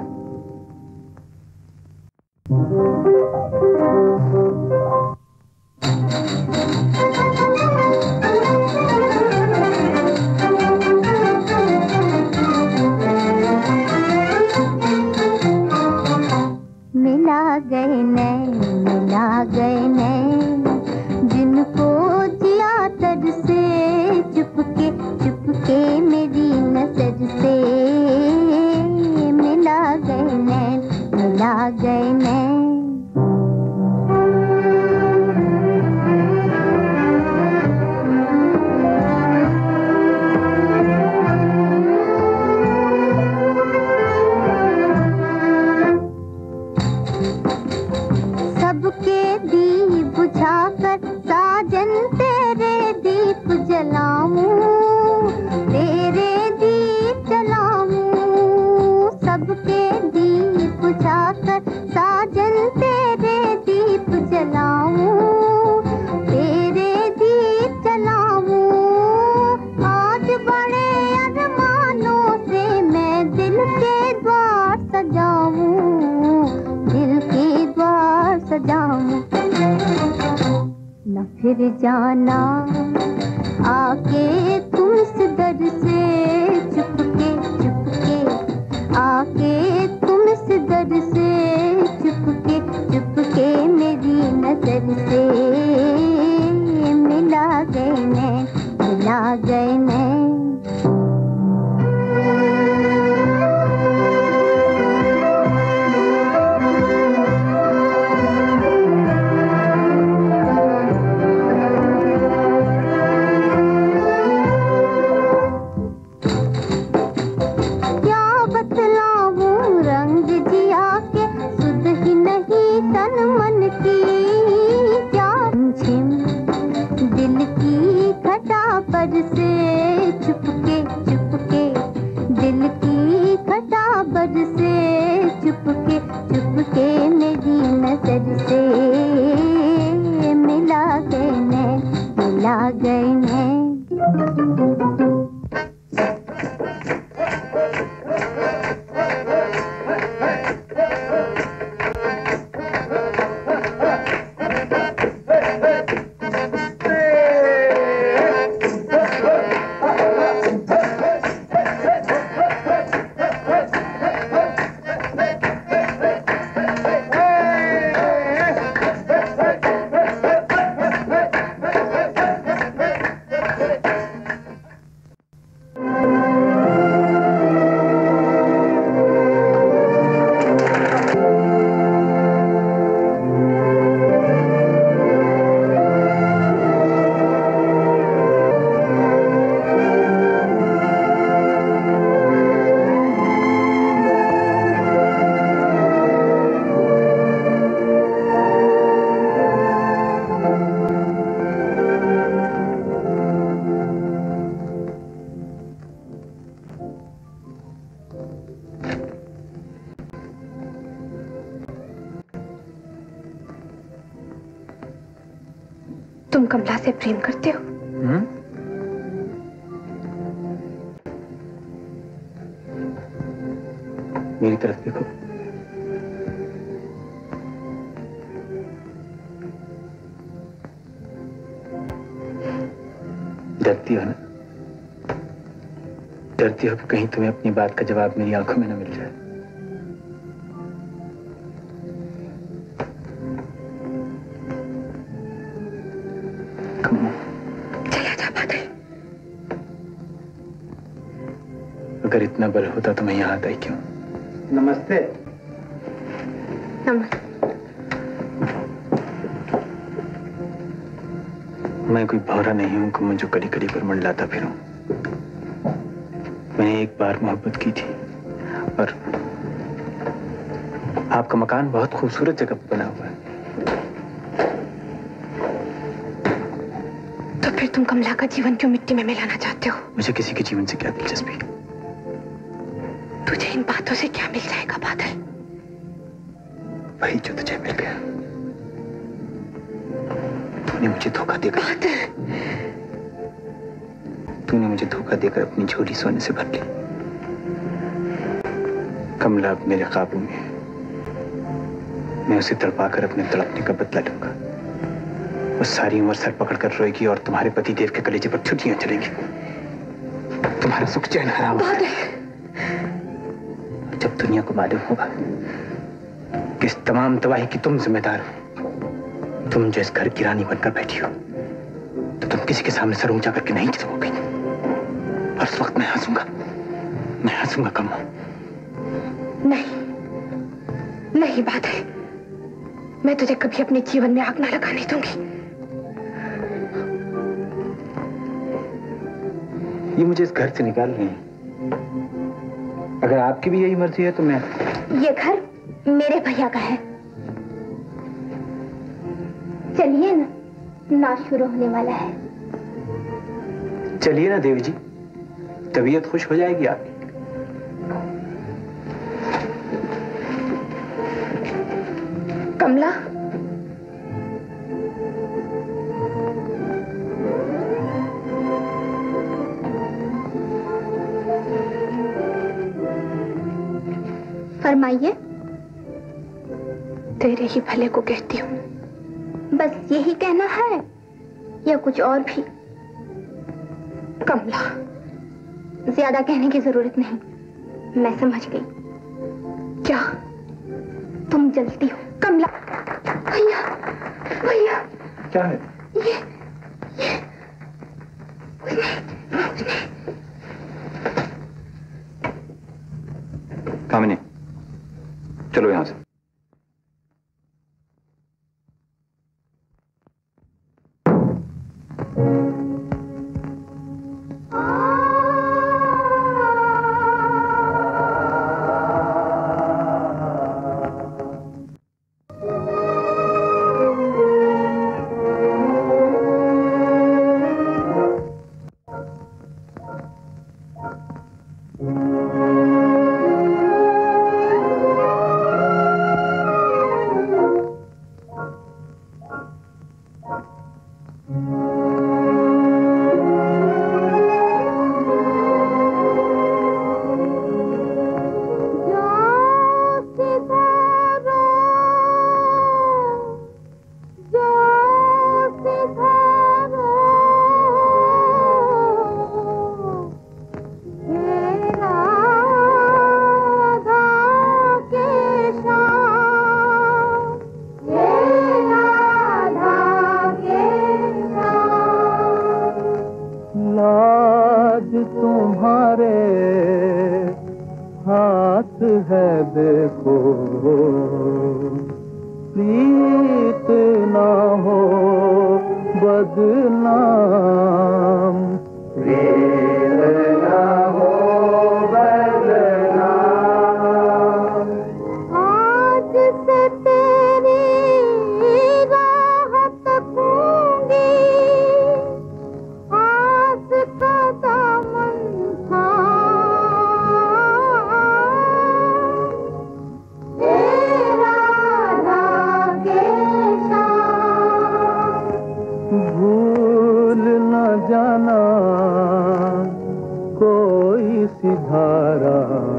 मिला गए नैन, मिला गए नैन, जिनको जिया तर से चुपके चुपके मेरी नजर से। मिला गए नैन, मिला गए नैन। सबके दीप बुझाकर साजन तेरे दीप जलाऊं, तेरे दीप जलाऊं। सबके दीप बुझाकर साजन तेरे दीप जलाऊं, तेरे दीप जलाऊं। आज बड़े अरमानों से मैं दिल के द्वार सजाऊं, दिल के द्वार सजाऊं। न फिर जाना आके तुम इस दर से चुपके चुपके, आके तुम इस दर से चुपके चुपके मेरी नजर से। मिला गए नैन, मिला गए नैन। से चुपके चुपके, दिल की खटा बर से चुपके चुपके मेरी नजर से। मिला गए नैन, मिला गए नैन। तुम कमला से प्रेम करते हो? मेरी तरफ देखो। डरती हो ना? डरती हो कि कहीं तुम्हें अपनी बात का जवाब मेरी आंखों में न मिल जाए। चला जा बादल। अगर इतना बल होता तो मैं यहाँ आता ही क्यों? नमस्ते। नमस्ते। मैं कोई भौरा नहीं हूं कि मुझे कड़ी कड़ी पर मंडलाता फिरूं। मैंने एक बार मोहब्बत की थी और आपका मकान बहुत खूबसूरत जगह पर बना हुआ है। तो फिर तुम कमला का जीवन क्यों मिट्टी में मिलाना चाहते हो? मुझे किसी के जीवन से क्या दिलचस्पी? तुझे इन बातों से क्या मिल जाएगा बादल? वही जो तुझे मिल गया। तूने मुझे धोखा देकर तूने मुझे धोखा देकर अपनी झोली सोने से भर ली। कमला अब मेरे काबू में है। मैं उसे तड़पाकर अपने तड़पने का बदला लूंगा। वो सारी उम्र सर पकड़कर रोएगी और तुम्हारे पति देव के कलेजे पर छुट्टियां चलेंगी। तुम्हारा सुख चैन हराम होगा। जब दुनिया को मालूम होगा कि इस तमाम तबाही की तुम जिम्मेदार हो, तुम जो इस घर की रानी बनकर बैठी हो, तो तुम किसी के सामने सर ऊंचा करके नहीं झुकोगी। और उस वक्त मैं हंसूंगा कम्मा। नहीं नहीं बादल, मैं तुझे कभी अपने जीवन में आग ना लगाने दूंगी। ये मुझे इस घर से निकाल रही है। अगर आपकी भी यही मर्जी है तो मैं। ये घर मेरे भैया का है। चलिए ना, नाच शुरू होने वाला है। चलिए ना देवी जी, तबीयत खुश हो जाएगी आपकी। कमला, फरमाइए। तेरे ही भले को कहती हूँ। बस यही कहना है या कुछ और भी? कमला, ज्यादा कहने की जरूरत नहीं, मैं समझ गई। क्या तुम जलती हो? कमला, भैया भैया। क्या है? ये कामिनी, चलो यहां से। है देखो, प्रीत ना हो बदनाम, प्रीत ना हो बदनाम। आज से तेरी राह तकूंगी, आस का दामन तेरा धागे भूल न जाना कोई सी धारा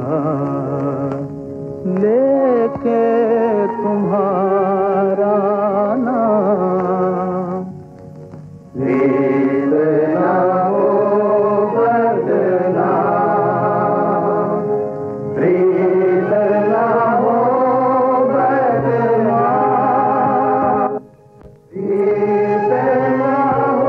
लेके तुम्हारा नाम, प्रीत ना हो बदनाम, प्रीत ना हो बदनाम, प्रीत ना हो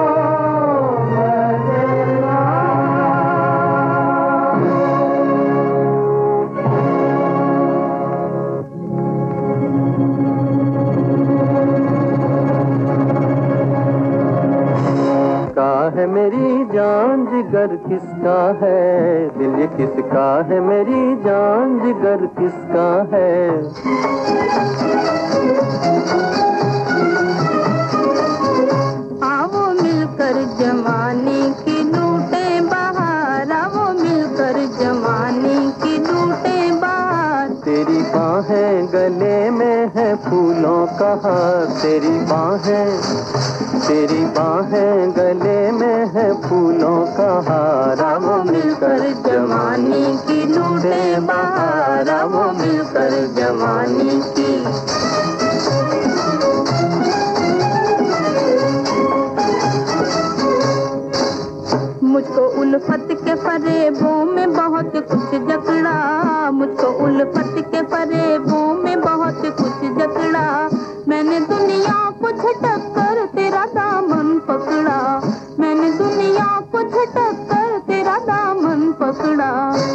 किसका है मेरी जान जिगर किसका है, दिल ये किसका है, मेरी जान जिगर किसका है। आओ मिलकर जमाने की लूटे बहार, आओ मिलकर जमाने की लूटे बहार। तेरी बाहें गले में है फूलों का हार, तेरी बाहें गले में है फूलों का हार। आओ मिलकर जमाने की लूटे बहार, आओ मिलकर जमाने की। मुझको उल्फत के फरेबों में बहुत कुछ जकड़ा, मुझको उल्फत के फरेबों में बहुत कुछ जकड़ा। मैंने दुनिया को झटक कर तेरा दामन पकड़ा, मैंने दुनिया को झटक कर तेरा दामन पकड़ा।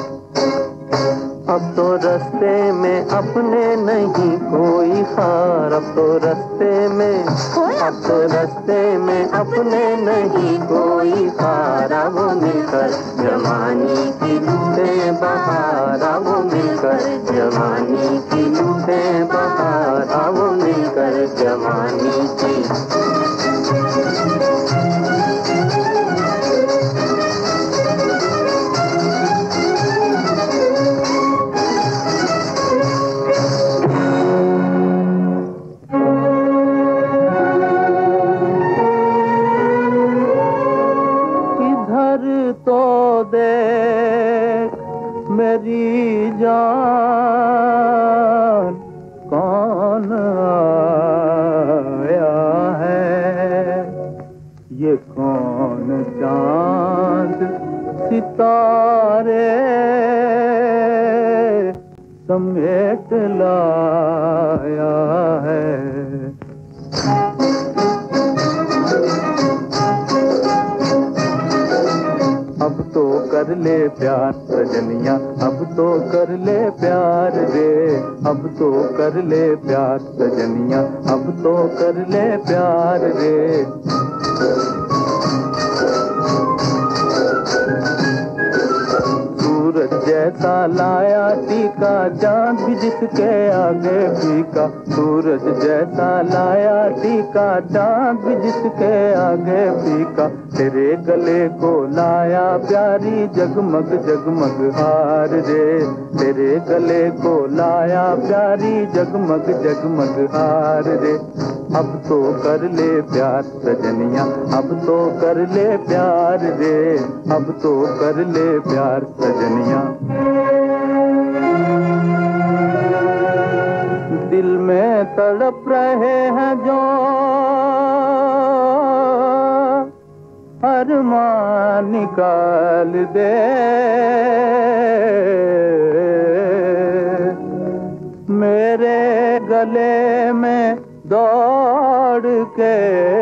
अब तो रास्ते में अपने नहीं कोई हार, अब तो रास्ते में अपने नहीं कोई हार। वो मिलकर जमाने की लूटे बहार, वो मिलकर जमाने की लूटे बहार, वो मिलकर जमाने की। तो देख मेरी जान कौन आया है, ये कौन चांद सितारे समेट लाया है। अब तो कर ले प्यार सजनिया, अब तो कर ले प्यार रे, अब तो कर ले प्यार सजनिया, अब तो कर ले प्यार रे। सूरज जैसा लाया टीका, चांद भी जिसके आगे फीका, सूरज जैसा लाया टीका, चांद भी जिसके आगे फीका। तेरे गले को लाया प्यारी जगमग जगमग हार रे, तेरे गले को लाया प्यारी जगमग जगमग हार रे। अब तो कर ले प्यार सजनिया, अब तो कर ले प्यार रे, अब तो कर ले प्यार सजनिया। दिल में तड़प रहे हैं जो अरमान निकाल दे, मेरे गले में दौड़ के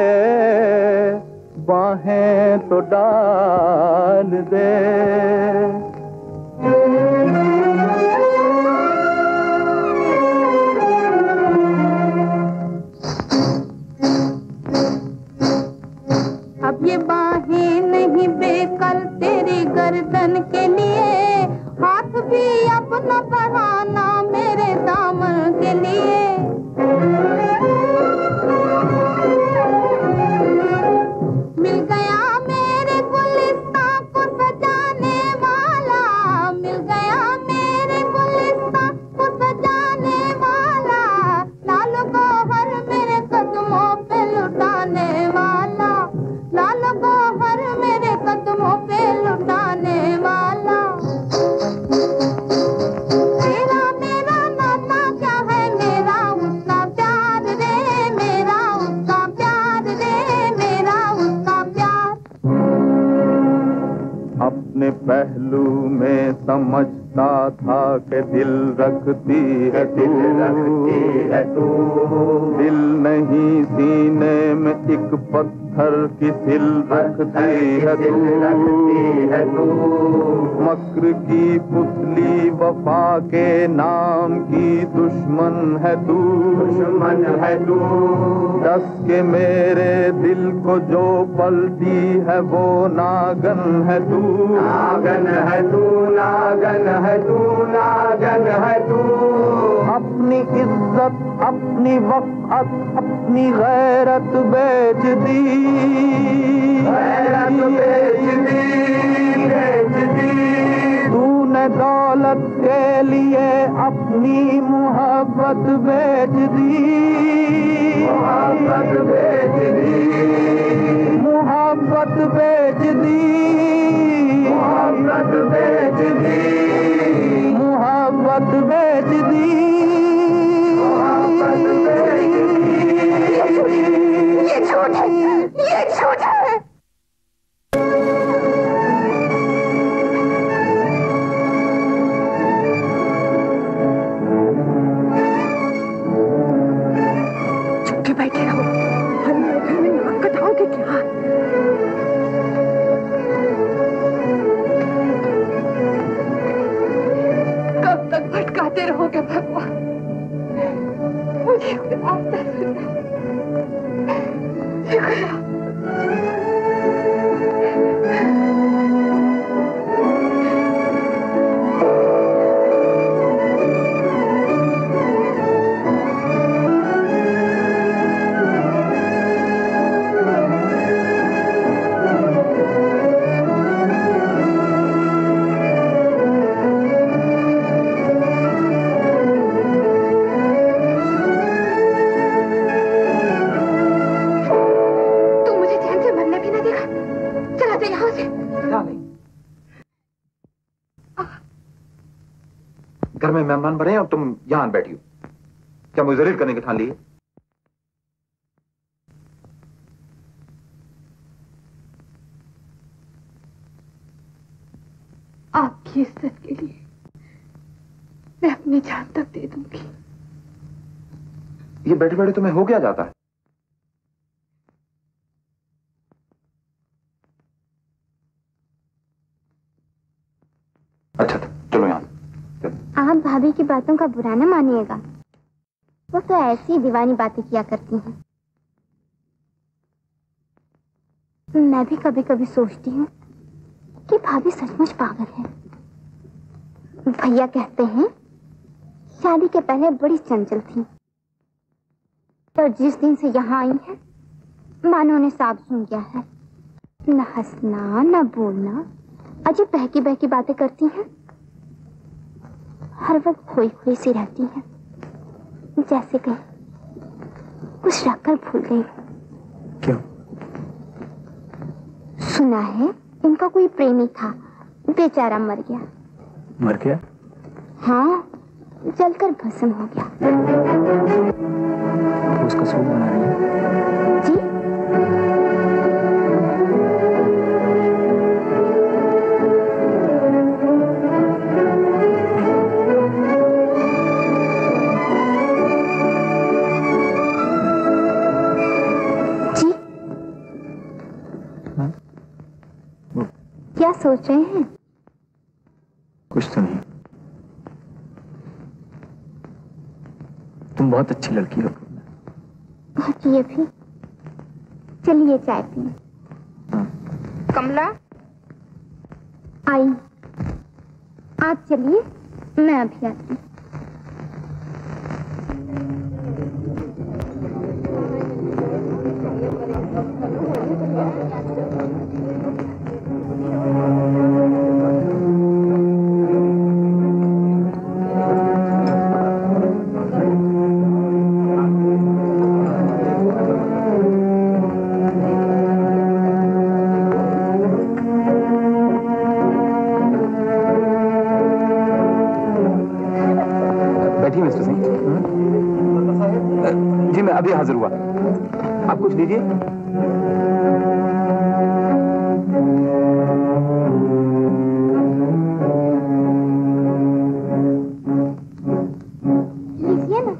बाहें तो डाल दे। ये बाहें नहीं बेकल तेरी गर्दन के लिए, हाथ भी अपना बढ़ाना मेरे दामन के लिए। मिल गया मेरे गुलिस्तान को सजाने वाला, मिल गया मेरे गुलिस्तान को सजाने वाला, लाल गौहर मेरे कदमों पे लुटाने वाला, लाल गौहर मेरे कदमों पे लुटाने वाला। तेरा मेरा नाता क्या है, मेरा उसका प्यार रे, मेरा उसका प्यार रे, मेरा उसका प्यार। अपने पहलू में समझता था कि दिल रखती है तू, दिल नहीं सीने में एक पत्थर की सिल रखती है तू, मक्र की पुतली वफा के नाम की दुश्मन है तू, दस के मेरे दिल को जो पलटी है वो नागन है तू, नागन है तू, नागन है तू, नागन है तू। अपनी इज्जत अपनी वक़्त अपनी गैरत बेच दी, गैरत बेच दी, बेच दी। तूने दौलत के लिए अपनी मोहब्बत बेच दी, मोहब्बत बेच दी, मोहब्बत बेच दी, मोहब्बत बेच दी, मोहब्बत बेच दी, मोहब्बत बेच दी। ये झूठ है, ये झूठ है। चुपके बैठे रहो, हम घर में नाक कटाओगे क्या? कब तक भटकाते रहोगे भगवान? मुझे कोई रास्ता शुक्रिया। घर में मेहमान बने और तुम यहां बैठी हो, क्या मुझे जलील करने की ठान ली है? आपकी इज्जत के लिए मैं अपनी जान तक दे दूंगी। ये बैठे बैठे तुम्हें हो क्या जाता है? अच्छा चलो यहां। आप भाभी की बातों का बुरा न मानिएगा, वो तो ऐसी दीवानी बातें किया करती हैं। मैं भी कभी कभी सोचती हूँ कि भाभी सचमुच पागल है। भैया कहते हैं शादी के पहले बड़ी चंचल थी, पर जिस दिन से यहाँ आई है मानो ने साफ सुन गया है। न हंसना न बोलना, अजीब बहकी बहकी बातें करती हैं। हर वक्त खोई खोई सी रहती हैं, जैसे कहीं कुछ रखकर भूल गई। क्यों? सुना है उनका कोई प्रेमी था, बेचारा मर गया। मर गया? हाँ, जलकर भस्म हो गया। उसका सूप बना रही है? जी? क्या सोच रहे हैं? कुछ तो नहीं। तुम बहुत अच्छी लड़की हो। ये भी। चलिए चाय पिए। कमला आई, आप चलिए, मैं अभी आती हूँ। अभी हाजिर हुआ। आप कुछ लीजिए। लीजिए ना।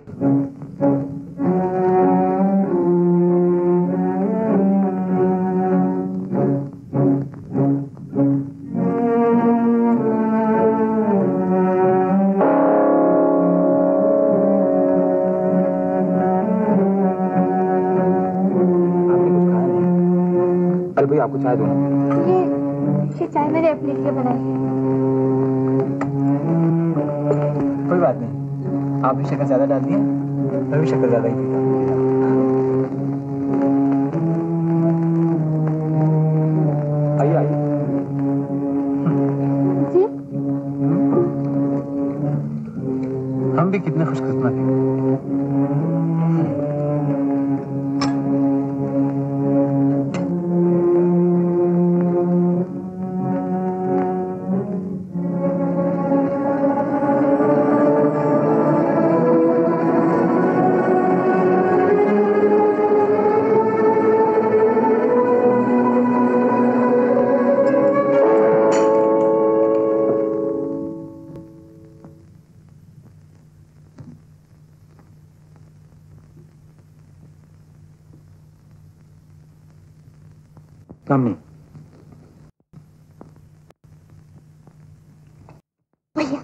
आपको चाय दूं? ये चाय मैंने अपने लिए बनाई है। कोई बात नहीं, आप भी शक्कर ज्यादा डाल दिए, मैं भी शक्कर ज्यादा ही पीता। आइए आइए। जी? हम भी कितने खुशकिस्मत हैं। कामनी, भैया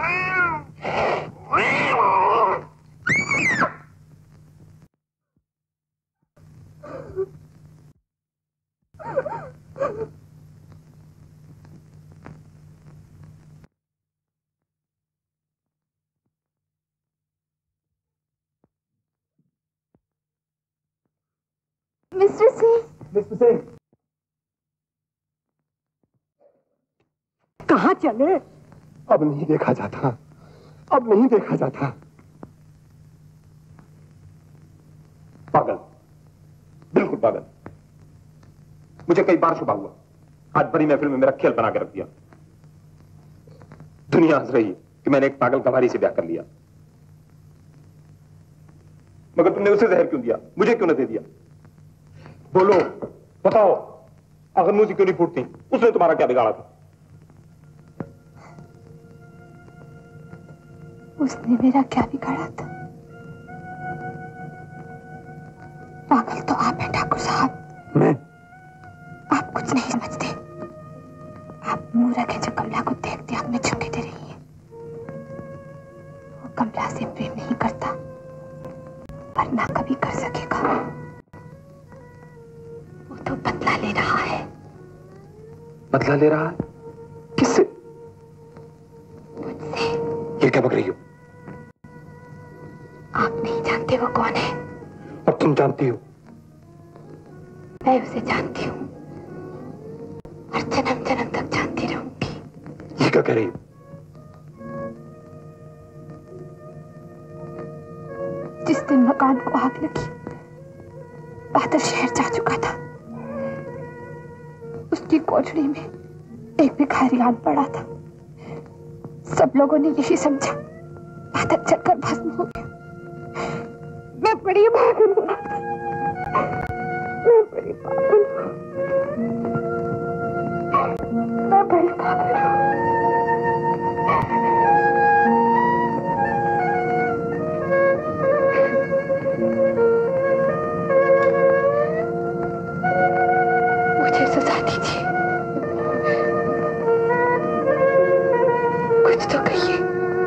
मिस्टर सिंह। मिस्टर सिंह, कहाँ चले? अब नहीं देखा जाता, अब नहीं देखा जाता। पागल, बिल्कुल पागल। मुझे कई बार शुबा हुआ, आज बड़ी महफिल में मेरा खेल बना के रख दिया। दुनिया हंस रही है कि मैंने एक पागल गवारी से ब्याह कर लिया, मगर तुमने उसे जहर क्यों दिया, मुझे क्यों न दे दिया? बोलो, बताओ, आखिर मुझे क्यों नहीं फूटती? उसने तुम्हारा क्या बिगाड़ा था? उसने मेरा क्या बिगाड़ा था? पागल तो आप हैं ठाकुर साहब। मैं? आप कुछ नहीं समझते। आप मूर्ख हैं जो कमला को देखते आंख में झुके दे रही है। वो कमला से प्रेम नहीं करता, पर ना कभी कर सकेगा। वो तो बदला ले रहा है। बदला ले रहा है? किससे? मुझसे। ये क्या बक रही हो? आप नहीं जानते वो कौन है। अब तुम जानती हो। मैं उसे जानती हूँ और जन्म जन्म तक जानती रहूंगी। ये क्या कह रही हो? जिस दिन मकान को आग लगी, बादल शहर जा चुका था। उसकी कोठरी में एक भिखारी आन पड़ा था। सब लोगों ने यही समझा, बादल चलकर भस्म हो गया। मैं बड़ी पागल हूँ, मैं बड़ी पागल हूँ, मैं बड़ी पागल हूँ। मुझे सजा दीजिए, कुछ तो कहिए।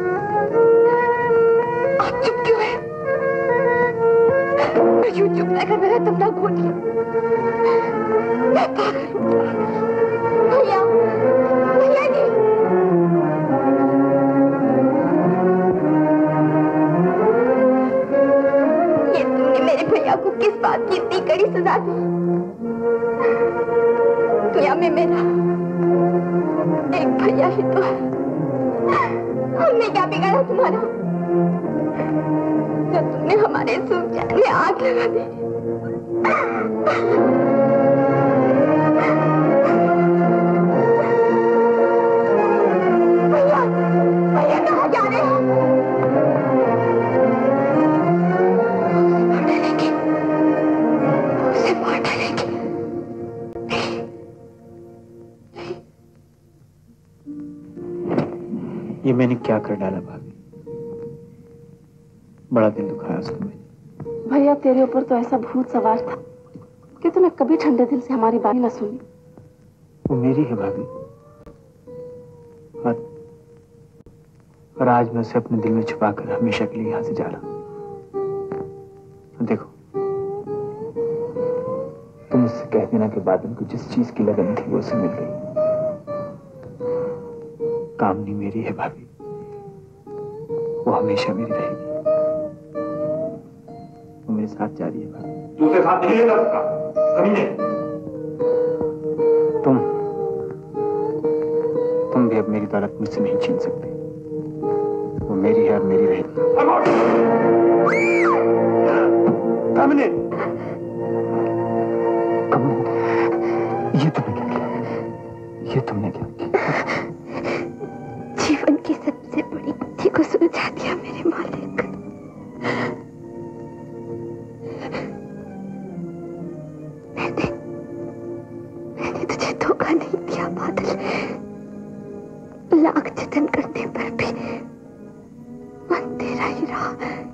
आप चुप क्यों हैं? यूं चुप रहकर मेरा तुमना घोट लिया। भैया भैया जी, ये तुमने मेरे भैया को किस बात की इतनी कड़ी सजा दी? दुनिया में मेरा एक भैया ही तो है। हमने क्या बिगाड़ा तुम्हारा जब तुमने हमारे सुख चैन में आग लगा दी? भैया भैया कहाँ जा रहे हो? उसे मार डालेंगे। ये मैंने क्या कर डाला भाभी? बड़ा दिल दुखाया उसको मैंने। भैया तेरे ऊपर तो ऐसा भूत सवार था कि तूने कभी ठंडे दिल से हमारी बात न सुनी। वो मेरी है भाभी, और आज मैं उसे अपने दिल में छुपाकर हमेशा के लिए यहाँ से जा रहा हूँ। देखो, तुम उससे कह देना कि बादल को जिस चीज की लगन थी वो उसे मिल गई। कामनी मेरी है भाभी, वो हमेशा मेरी रहेगी। वो मेरे साथ जा रही है भाभी। तू उसे साथ नहीं ले जा सकता, कमीने। तुम भी अब मेरी दौलत मुझसे नहीं छीन सकते। वो मेरी है और मेरी रहेगी। कमीने, ये तुमने क्या किया? ये तुमने क्या किया? जीवन की सबसे बड़ी बुद्धि को सुलझा दिया मेरे मालिक। मैंने तुझे धोखा नहीं दिया बादल। लाख जतन करने पर भी मन तेरा ही रहा।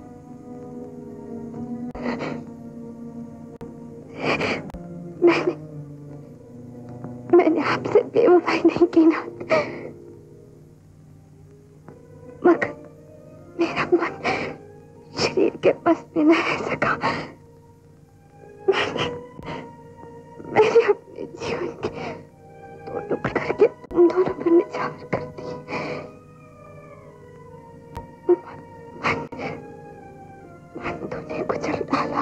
मैंने आपसे बेवफाई नहीं की ना, मगर मेरा मन शरीर के बस में न रह सका। मैंने अपने जीवन के दो टुकड़े करके तुम दोनों पर निछावर कर दिए। मन तूने कुचल डाला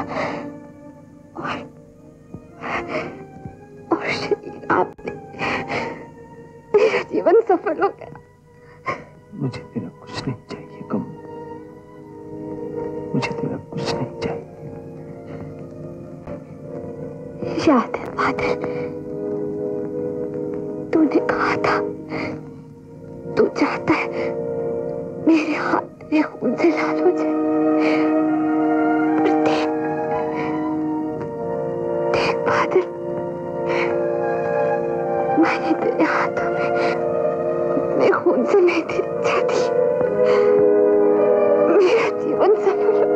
और शरीर आपने। मेरा जीवन सफल हो गया। मुझे तेरा कुछ नहीं चाहिए कम, मुझे तेरा कुछ नहीं चाहिए। याद है बादल, तूने कहा था तू चाहता है मेरे हाथ तेरे खून से लाल हो जाए। पर देख बादल, मैंने तेरे हाथों में अपने खून से मेहंदी रचा दी। मेरा जीवन सफल हो